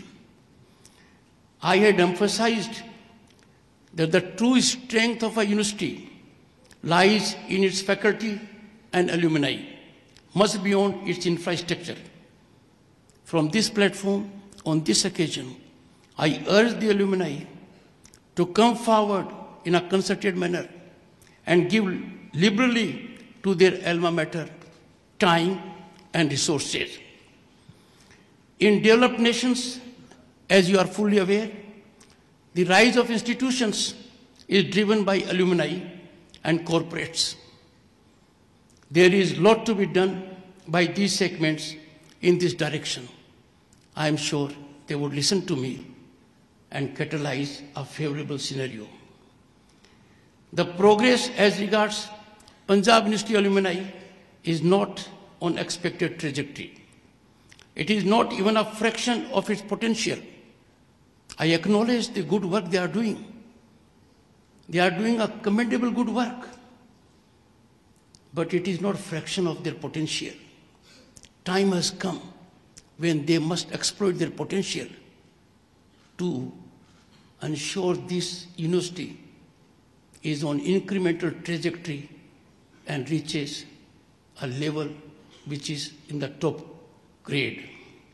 I had emphasized that the true strength of a university lies in its faculty and alumni, much beyond its infrastructure. From this platform, on this occasion, I urge the alumni to come forward in a concerted manner and give liberally to their alma mater time and resources. In developed nations, as you are fully aware, the rise of institutions is driven by alumni and corporates. There is a lot to be done by these segments in this direction. I am sure they would listen to me and catalyze a favorable scenario. The progress as regards Punjab University alumni is not on expected trajectory. It is not even a fraction of its potential. I acknowledge the good work they are doing. They are doing a commendable good work, but it is not a fraction of their potential. Time has come when they must exploit their potential to ensure this university is on incremental trajectory and reaches a level which is in the top grade.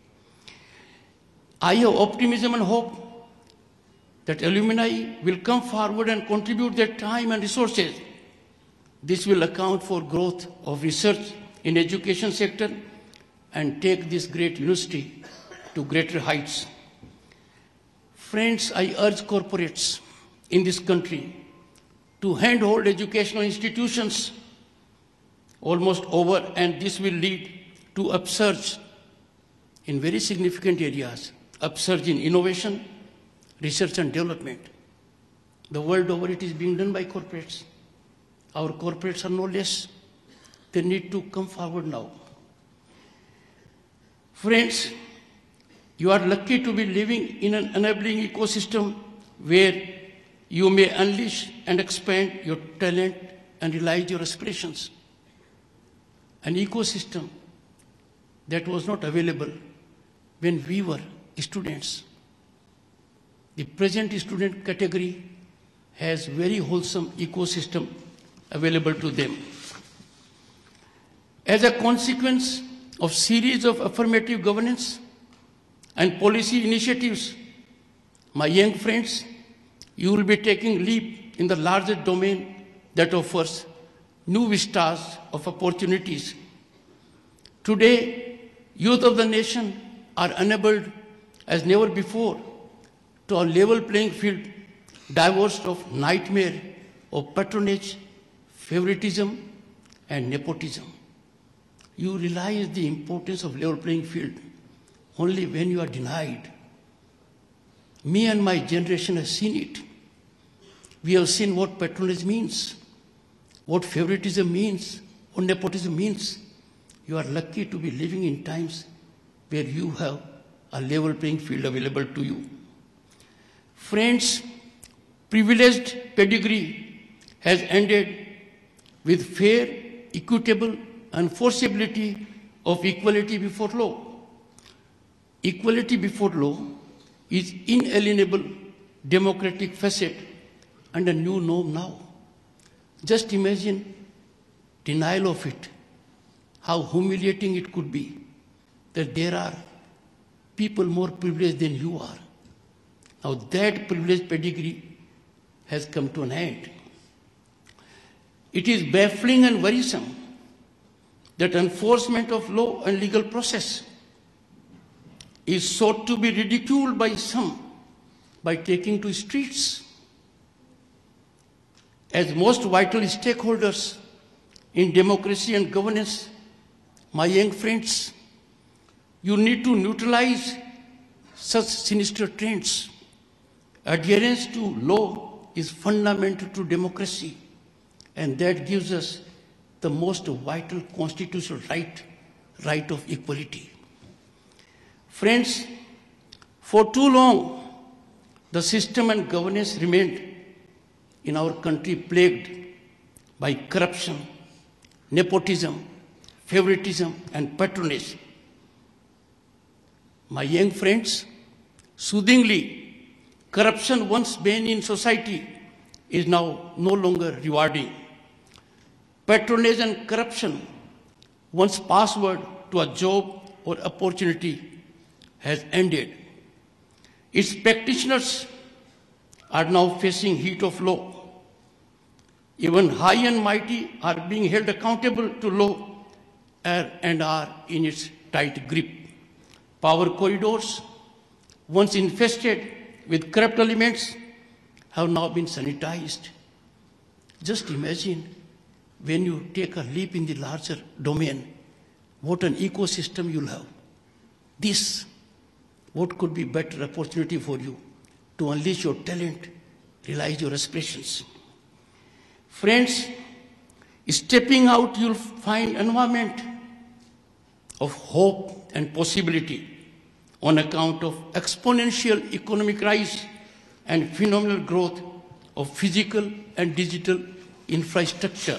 I have optimism and hope that alumni will come forward and contribute their time and resources. This will account for growth of research in education sector and take this great university to greater heights. Friends, I urge corporates in this country to handhold educational institutions almost over, and this will lead to upsurge in very significant areas, upsurge in innovation, research and development. The world over it is being done by corporates. Our corporates are no less. They need to come forward now. Friends, you are lucky to be living in an enabling ecosystem where you may unleash and expand your talent and realize your aspirations. An ecosystem that was not available when we were students. The present student category has very wholesome ecosystem available to them. As a consequence of series of affirmative governance and policy initiatives, my young friends, you will be taking leap in the larger domain that offers new vistas of opportunities. Today, youth of the nation are enabled as never before to a level playing field divorced of nightmare of patronage, favoritism, and nepotism. You realize the importance of level playing field only when you are denied. Me and my generation have seen it. We have seen what patronage means, what favoritism means, what nepotism means. You are lucky to be living in times where you have a level playing field available to you. Friends, privileged pedigree has ended with fair, equitable, enforceability of equality before law. Equality before law is inalienable democratic facet and a new norm now. Just imagine denial of it, how humiliating it could be that there are people more privileged than you are. Now that privileged pedigree has come to an end. It is baffling and worrisome that enforcement of law and legal process is sought to be ridiculed by some by taking to streets. As most vital stakeholders in democracy and governance, my young friends, you need to neutralize such sinister trends. Adherence to law is fundamental to democracy, and that gives us the most vital constitutional right, right of equality. Friends, for too long, the system and governance remained in our country plagued by corruption, nepotism, favoritism, and patronage. My young friends, soothingly, corruption once been in society is now no longer rewarding. Patronage and corruption, once password to a job or opportunity, has ended. Its practitioners are now facing heat of law. Even high and mighty are being held accountable to law and are in its tight grip. Power corridors, once infested with corrupt elements, have now been sanitized. Just imagine when you take a leap in the larger domain, what an ecosystem you'll have. This, what could be better opportunity for you to unleash your talent, realize your aspirations. Friends, stepping out, you'll find environment of hope and possibility on account of exponential economic rise and phenomenal growth of physical and digital infrastructure.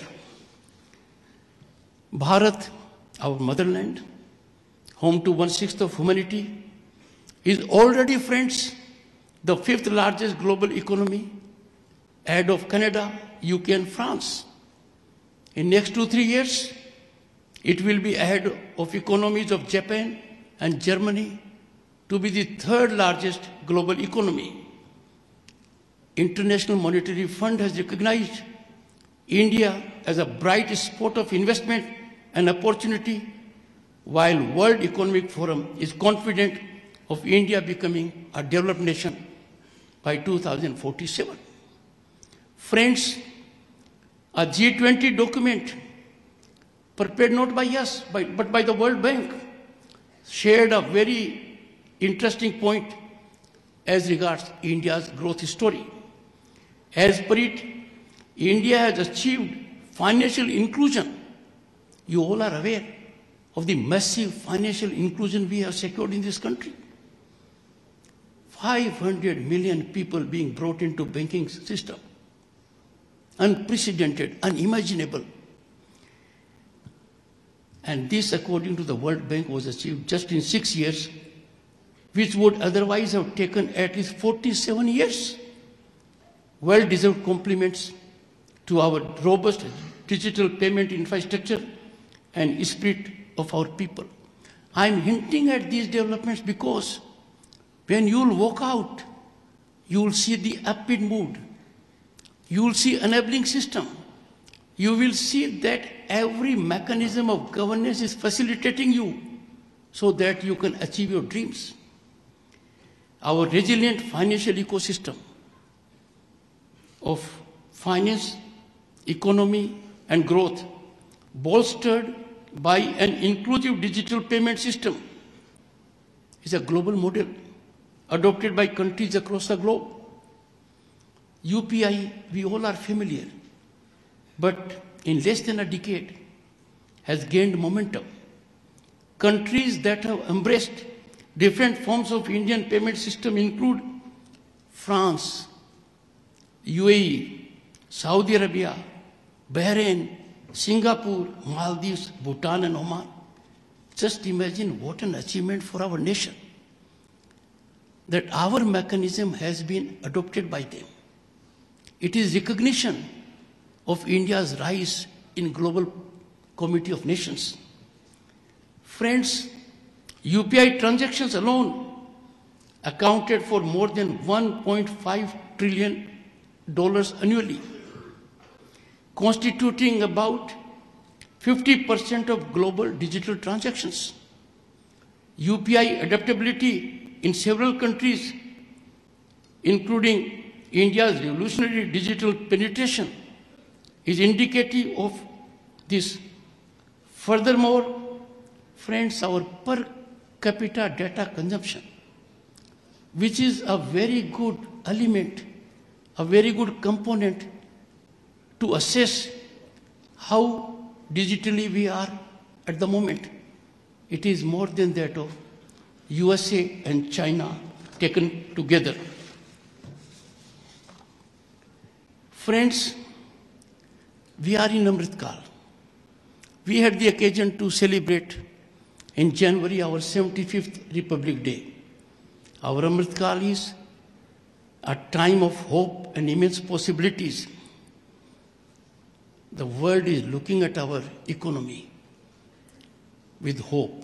Bharat, our motherland, home to one-sixth of humanity, is already, friends, the fifth largest global economy, ahead of Canada, U K, and France. In next two, three years, it will be ahead of economies of Japan and Germany to be the third largest global economy. International Monetary Fund has recognized India as a bright spot of investment and opportunity, while World Economic Forum is confident of India becoming a developed nation by two thousand forty-seven. Friends, a G twenty document prepared not by us, but by the World Bank shared a very interesting point as regards India's growth story. As per it, India has achieved financial inclusion. You all are aware of the massive financial inclusion we have secured in this country. five hundred million people being brought into banking system. Unprecedented, unimaginable. And this, according to the World Bank, was achieved just in six years which would otherwise have taken at least forty-seven years. Well-deserved compliments to our robust digital payment infrastructure and spirit of our people. I am hinting at these developments because when you will walk out, you will see the upbeat mood. You will see enabling system. You will see that every mechanism of governance is facilitating you so that you can achieve your dreams. Our resilient financial ecosystem of finance, economy, and growth, bolstered by an inclusive digital payment system, is a global model adopted by countries across the globe. U P I, we all are familiar, but in less than a decade has gained momentum. Countries that have embraced different forms of Indian payment system include France, U A E, Saudi Arabia, Bahrain, Singapore, Maldives, Bhutan, and Oman. Just imagine what an achievement for our nation that our mechanism has been adopted by them. It is recognition of India's rise in global community of nations. Friends, U P I transactions alone accounted for more than one point five trillion dollars annually, constituting about fifty percent of global digital transactions. U P I adaptability in several countries, including India's revolutionary digital penetration, is indicative of this. Furthermore, friends, our per capita data consumption, which is a very good element, a very good component to assess how digitally we are at the moment. It is more than that of U S A and China taken together. Friends, we are in Amrit Kal. We had the occasion to celebrate in January our seventy-fifth Republic Day. Our Amrit Kal is a time of hope and immense possibilities. The world is looking at our economy with hope.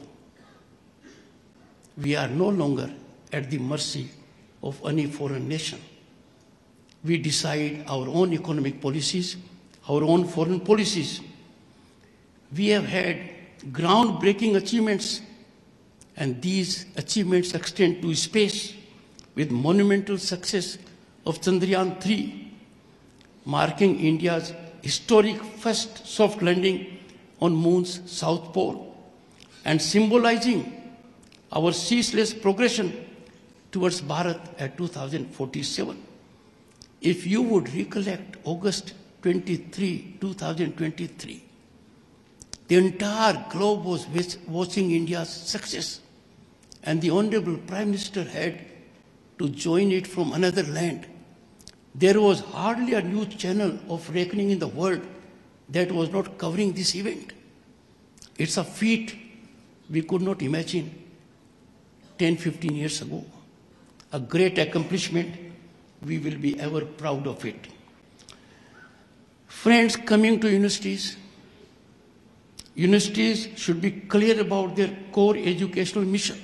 We are no longer at the mercy of any foreign nation. We decide our own economic policies, our own foreign policies. We have had groundbreaking achievements, and these achievements extend to space with monumental success of Chandrayaan three, marking India's historic first soft landing on Moon's south pole and symbolizing our ceaseless progression towards Bharat at two thousand forty-seven. If you would recollect August twenty-third, two thousand twenty-three, the entire globe was watching India's success, and the Honorable Prime Minister had to join it from another land. There was hardly a news channel of reckoning in the world that was not covering this event. It's a feat we could not imagine ten, fifteen years ago. A great accomplishment. We will be ever proud of it. Friends, coming to universities, universities should be clear about their core educational mission: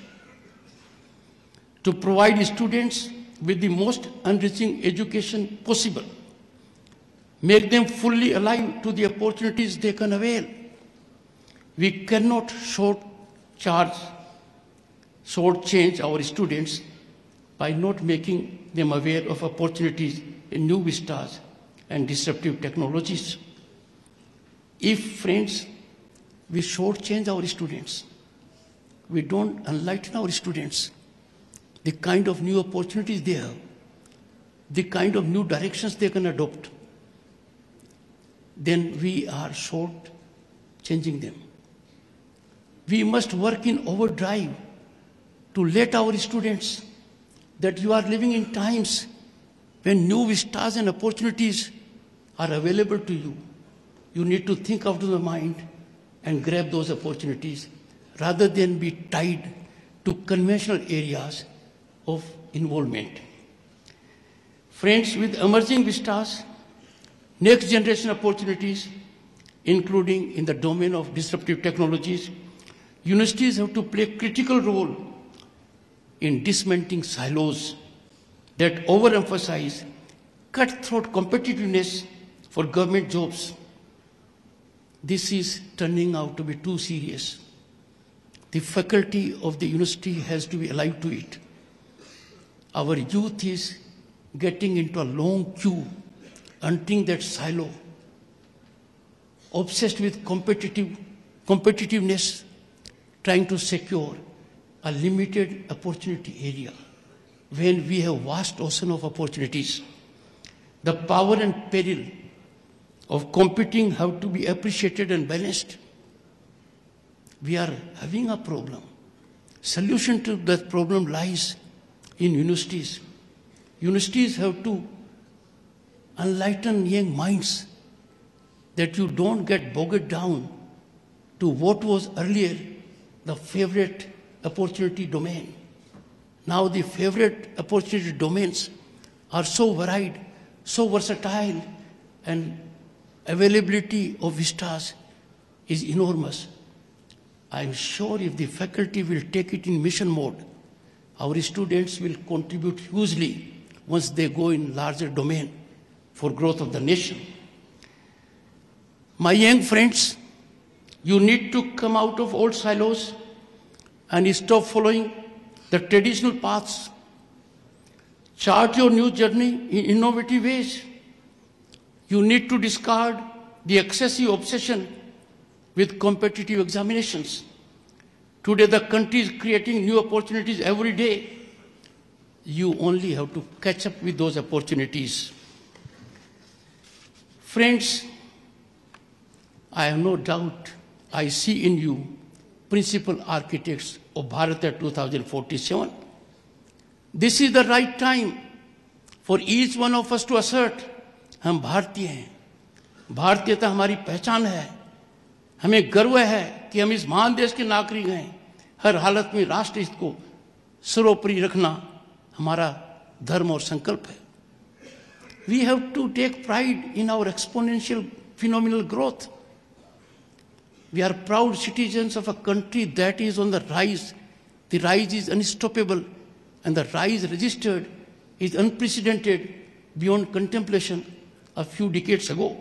to provide students with the most enriching education possible, make them fully alive to the opportunities they can avail. We cannot short charge, short change our students by not making them aware of opportunities in new vistas and disruptive technologies. If, friends, we shortchange our students, we don't enlighten our students the kind of new opportunities they have, the kind of new directions they can adopt, then we are short changing them. We must work in overdrive to let our students that you are living in times when new vistas and opportunities are available to you. You need to think out of the mind and grab those opportunities rather than be tied to conventional areas of involvement. Friends, with emerging vistas, next generation opportunities, including in the domain of disruptive technologies, universities have to play a critical role in dismantling silos that overemphasize cutthroat competitiveness for government jobs. This is turning out to be too serious. The faculty of the university has to be alive to it. Our youth is getting into a long queue, entering that silo, obsessed with competitive, competitiveness, trying to secure a limited opportunity area when we have vast ocean of opportunities. The power and peril of competing have to be appreciated and balanced. We are having a problem. Solution to that problem lies in universities. Universities have to enlighten young minds that you don't get bogged down to what was earlier the favorite opportunity domain. Now the favorite opportunity domains are so varied, so versatile, and availability of vistas is enormous. I am sure if the faculty will take it in mission mode, our students will contribute hugely once they go in larger domain for growth of the nation. My young friends, you need to come out of old silos and stop following the traditional paths. Chart your new journey in innovative ways. You need to discard the excessive obsession with competitive examinations. Today the country is creating new opportunities every day. You only have to catch up with those opportunities. Friends, I have no doubt I see in you principal architects of Bharat two thousand forty-seven. This is the right time for each one of us to assert, हम भारतीय हैं, भारतीयता हमारी पहचान है, हमें गर्व है कि हम इस महान देश के नागरिक हैं, हर हालत में राष्ट्र हित को सर्वोपरि रखना हमारा धर्म और संकल्प है. We have to take pride in our exponential phenomenal growth. We are proud citizens of a country that is on the rise. The rise is unstoppable, and the rise registered is unprecedented beyond contemplation a few decades ago.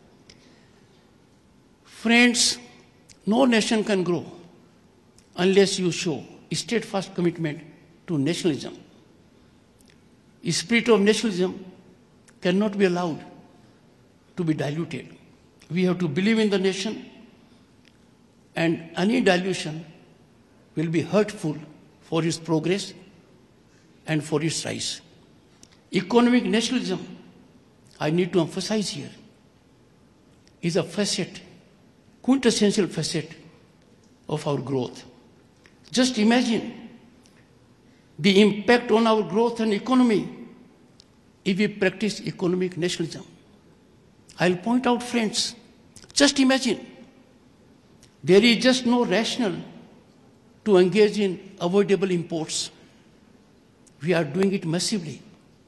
Friends, no nation can grow unless you show steadfast commitment to nationalism. The spirit of nationalism cannot be allowed to be diluted. We have to believe in the nation, and any dilution will be hurtful for its progress and for its rise. Economic nationalism, I need to emphasize here, is a facet, quintessential facet of our growth. Just imagine the impact on our growth and economy if we practice economic nationalism. I'll point out, friends, just imagine there is just no rationale to engage in avoidable imports. We are doing it massively.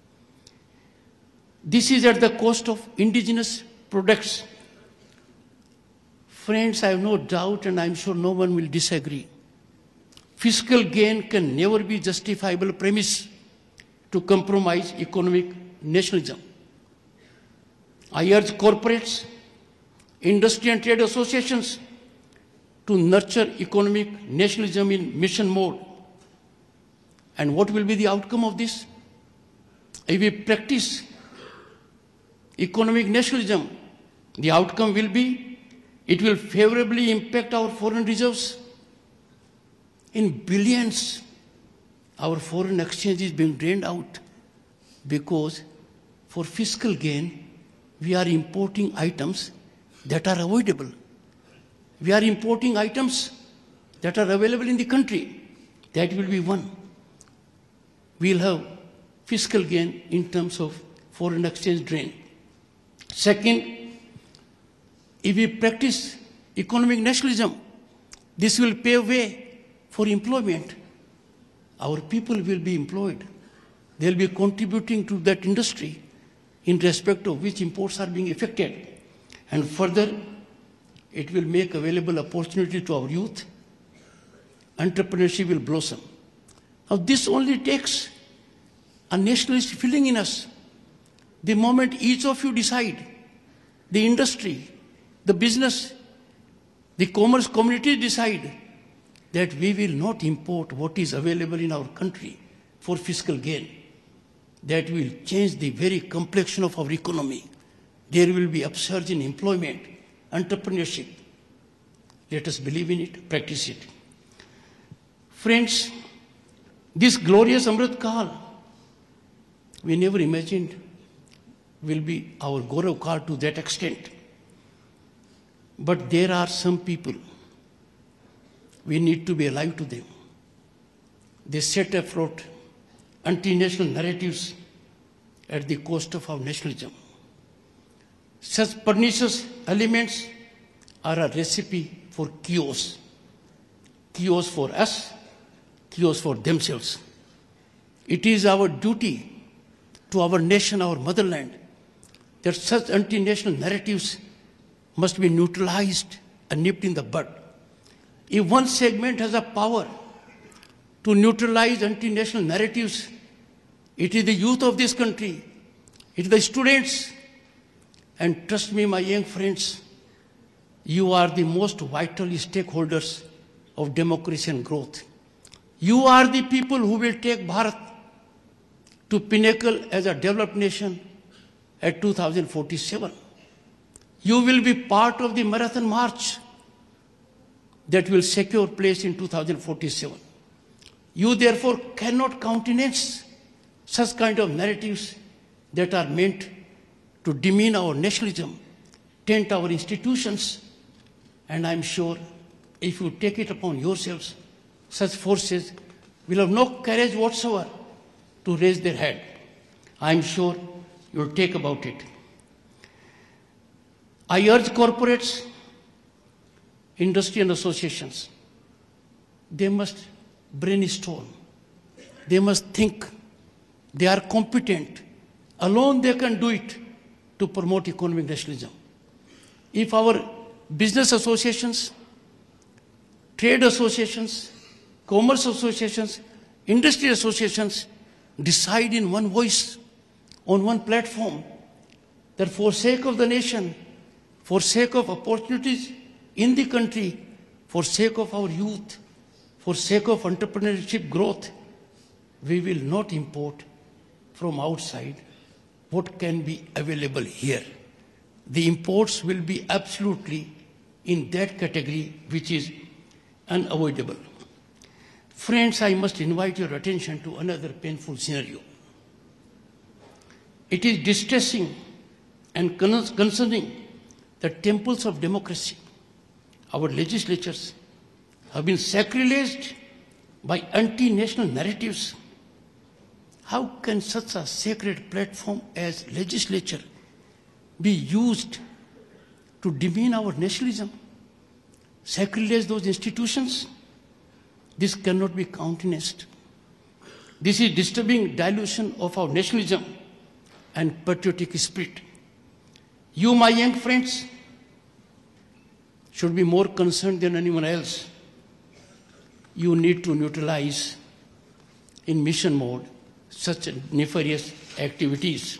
This is at the cost of indigenous products. Friends, I have no doubt, and I'm sure no one will disagree, fiscal gain can never be justifiable premise to compromise economic nationalism. I urge corporates, industry and trade associations to nurture economic nationalism in mission mode. And what will be the outcome of this? If we practice economic nationalism, the outcome will be it will favorably impact our foreign reserves in billions. Our foreign exchange is being drained out because for fiscal gain, we are importing items that are avoidable. We are importing items that are available in the country. That will be one. We'll have fiscal gain in terms of foreign exchange drain. Second, if we practice economic nationalism, this will pave way for employment. our people will be employed. They'll be contributing to that industry in respect of which imports are being effected. And further, it will make available opportunity to our youth. Entrepreneurship will blossom. Now, this only takes a nationalist feeling in us. The moment each of you decide, the industry, the business, the commerce community decide that we will not import what is available in our country for fiscal gain, that will change the very complexion of our economy. There will be upsurge in employment, entrepreneurship. Let us believe in it, practice it. Friends, this glorious Amrit Kal, we never imagined will be our Gaurav Kal to that extent. But there are some people, we need to be alive to them. They set afloat anti-national narratives at the cost of our nationalism. Such pernicious elements are a recipe for chaos. Chaos for us, chaos for themselves. It is our duty to our nation, our motherland, that such anti-national narratives must be neutralized and nipped in the bud. If one segment has a power to neutralize anti-national narratives, it is the youth of this country, it is the students. And trust me, my young friends, you are the most vital stakeholders of democracy and growth. You are the people who will take Bharat to pinnacle as a developed nation at two thousand forty-seven. You will be part of the marathon march that will secure place in two thousand forty-seven. You therefore cannot countenance such kind of narratives that are meant to demean our nationalism, taint our institutions, and I'm sure if you take it upon yourselves, such forces will have no courage whatsoever to raise their head. I'm sure you'll take about it. I urge corporates, industry and associations, they must brainstorm. They must think. They are competent. Alone they can do it to promote economic nationalism. If our business associations, trade associations, commerce associations, industry associations decide in one voice, on one platform, that for sake of the nation, for sake of opportunities in the country, for sake of our youth, for sake of entrepreneurship growth, we will not import from outside what can be available here. The imports will be absolutely in that category which is unavoidable. Friends, I must invite your attention to another painful scenario. It is distressing and concerning that temples of democracy, our legislatures, have been sacrileged by anti-national narratives. How can such a sacred platform as legislature be used to demean our nationalism, sacrilege those institutions? This cannot be countenanced. This is disturbing dilution of our nationalism and patriotic spirit. You, my young friends, should be more concerned than anyone else. You need to neutralize in mission mode such nefarious activities.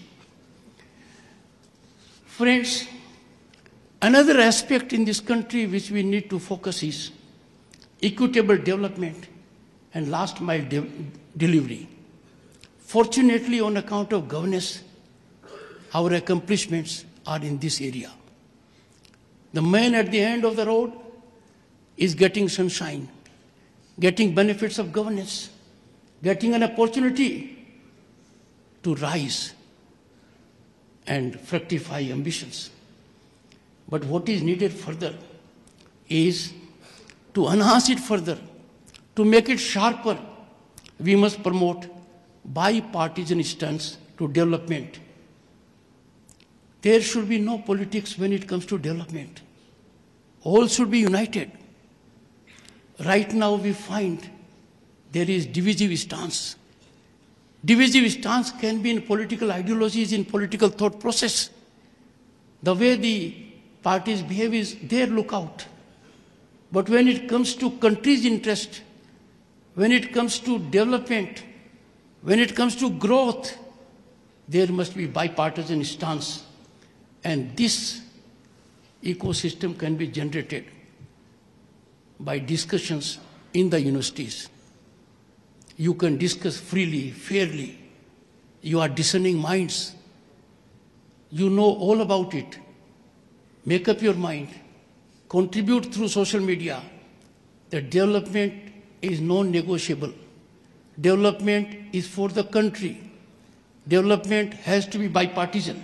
Friends, another aspect in this country which we need to focus is equitable development and last mile de delivery. Fortunately, on account of governance, our accomplishments are in this area. The man at the end of the road is getting sunshine, getting benefits of governance, getting an opportunity to rise and fructify ambitions. But what is needed further is to enhance it further, to make it sharper. We must promote bipartisan stance to development. There should be no politics when it comes to development. All should be united. Right now we find there is divisive stance. Divisive stance can be in political ideologies, in political thought process. The way the parties behave is their lookout. But when it comes to country's interest, when it comes to development, when it comes to growth, there must be bipartisan stance. And this ecosystem can be generated by discussions in the universities. You can discuss freely, fairly. You are discerning minds. You know all about it. Make up your mind. Contribute through social media. The development is non-negotiable. Development is for the country. Development has to be bipartisan.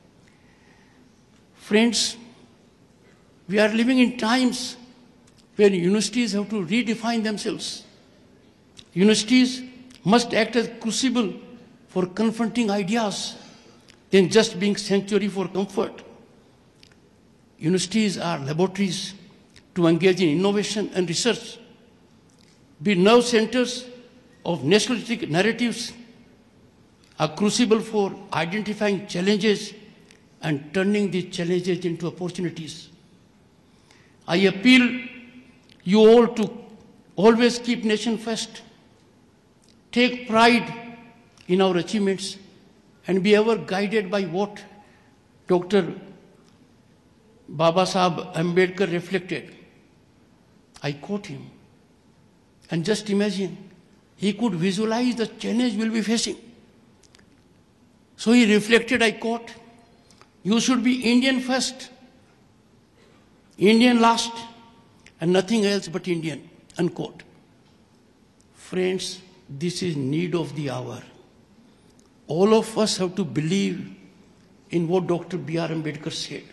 Friends, we are living in times when universities have to redefine themselves. Universities must act as crucible for confronting ideas than just being sanctuary for comfort. Universities are laboratories to engage in innovation and research, be nerve centers of nationalistic narratives, are crucible for identifying challenges and turning these challenges into opportunities. I appeal you all to always keep nation first, take pride in our achievements, and be ever guided by what Doctor Baba Sahib Ambedkar reflected. I quote him. And just imagine, he could visualize the challenge we'll be facing. So he reflected, I quote, "You should be Indian first, Indian last, and nothing else but Indian," unquote. Friends, this is need of the hour. All of us have to believe in what Doctor B R Ambedkar said.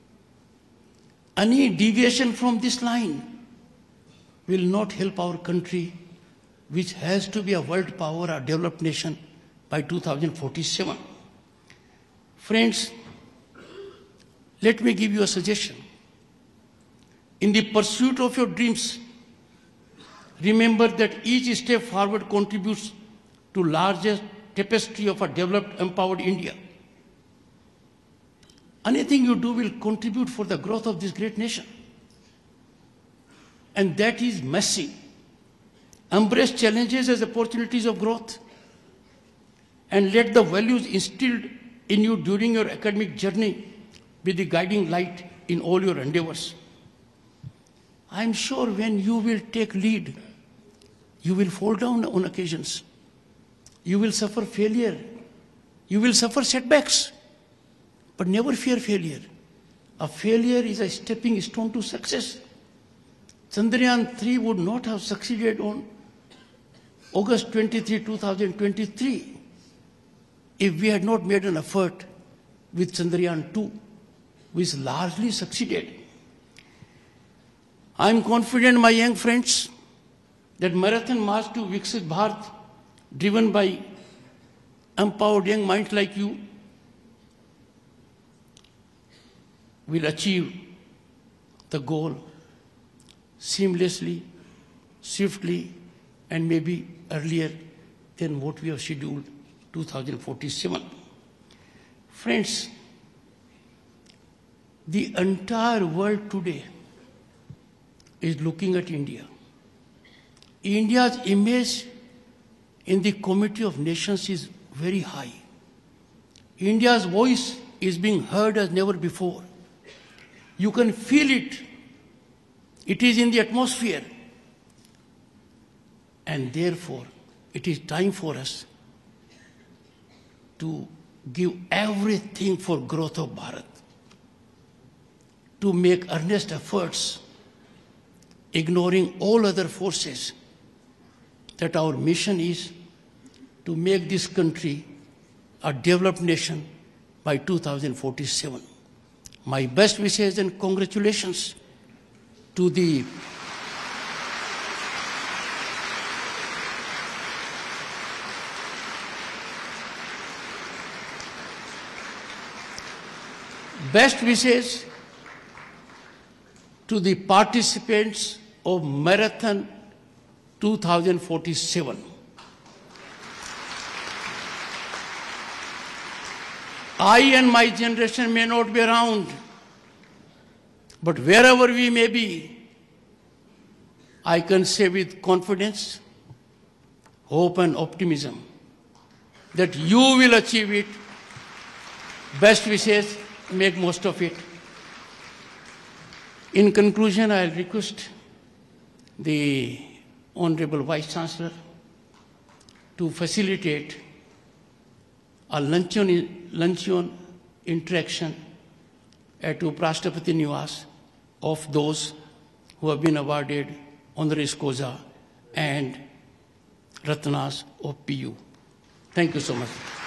Any deviation from this line will not help our country, which has to be a world power, a developed nation by two thousand forty-seven. Friends, let me give you a suggestion. In the pursuit of your dreams, remember that each step forward contributes to larger tapestry of a developed, empowered India. Anything you do will contribute for the growth of this great nation. And that is messy. Embrace challenges as opportunities of growth, and let the values instilled in you during your academic journey be the guiding light in all your endeavors. I am sure when you will take lead, you will fall down on occasions. You will suffer failure. You will suffer setbacks. But never fear failure. A failure is a stepping stone to success. Chandrayaan three would not have succeeded on August twenty-third, two thousand twenty-three if we had not made an effort with Chandrayaan two, which largely succeeded. I am confident, my young friends, that marathon march to Viksit Bharat, driven by empowered young minds like you, will achieve the goal seamlessly, swiftly, and maybe earlier than what we have scheduled, two thousand forty-seven. Friends, the entire world today is looking at India. India's image in the Committee of Nations is very high. India's voice is being heard as never before. You can feel it. It is in the atmosphere. And therefore, it is time for us to give everything for growth of Bharat, to make earnest efforts, ignoring all other forces, that our mission is to make this country a developed nation by two thousand forty-seven. My best wishes and congratulations to the best wishes to the participants of Marathon two thousand forty-seven. I and my generation may not be around, but wherever we may be, I can say with confidence, hope and optimism that you will achieve it. Best wishes, make most of it. In conclusion, I'll request the Honorable Vice Chancellor to facilitate a luncheon, luncheon interaction at Uprashtrapati Niwas of those who have been awarded honoris causa and Ratnas of P U. Thank you so much.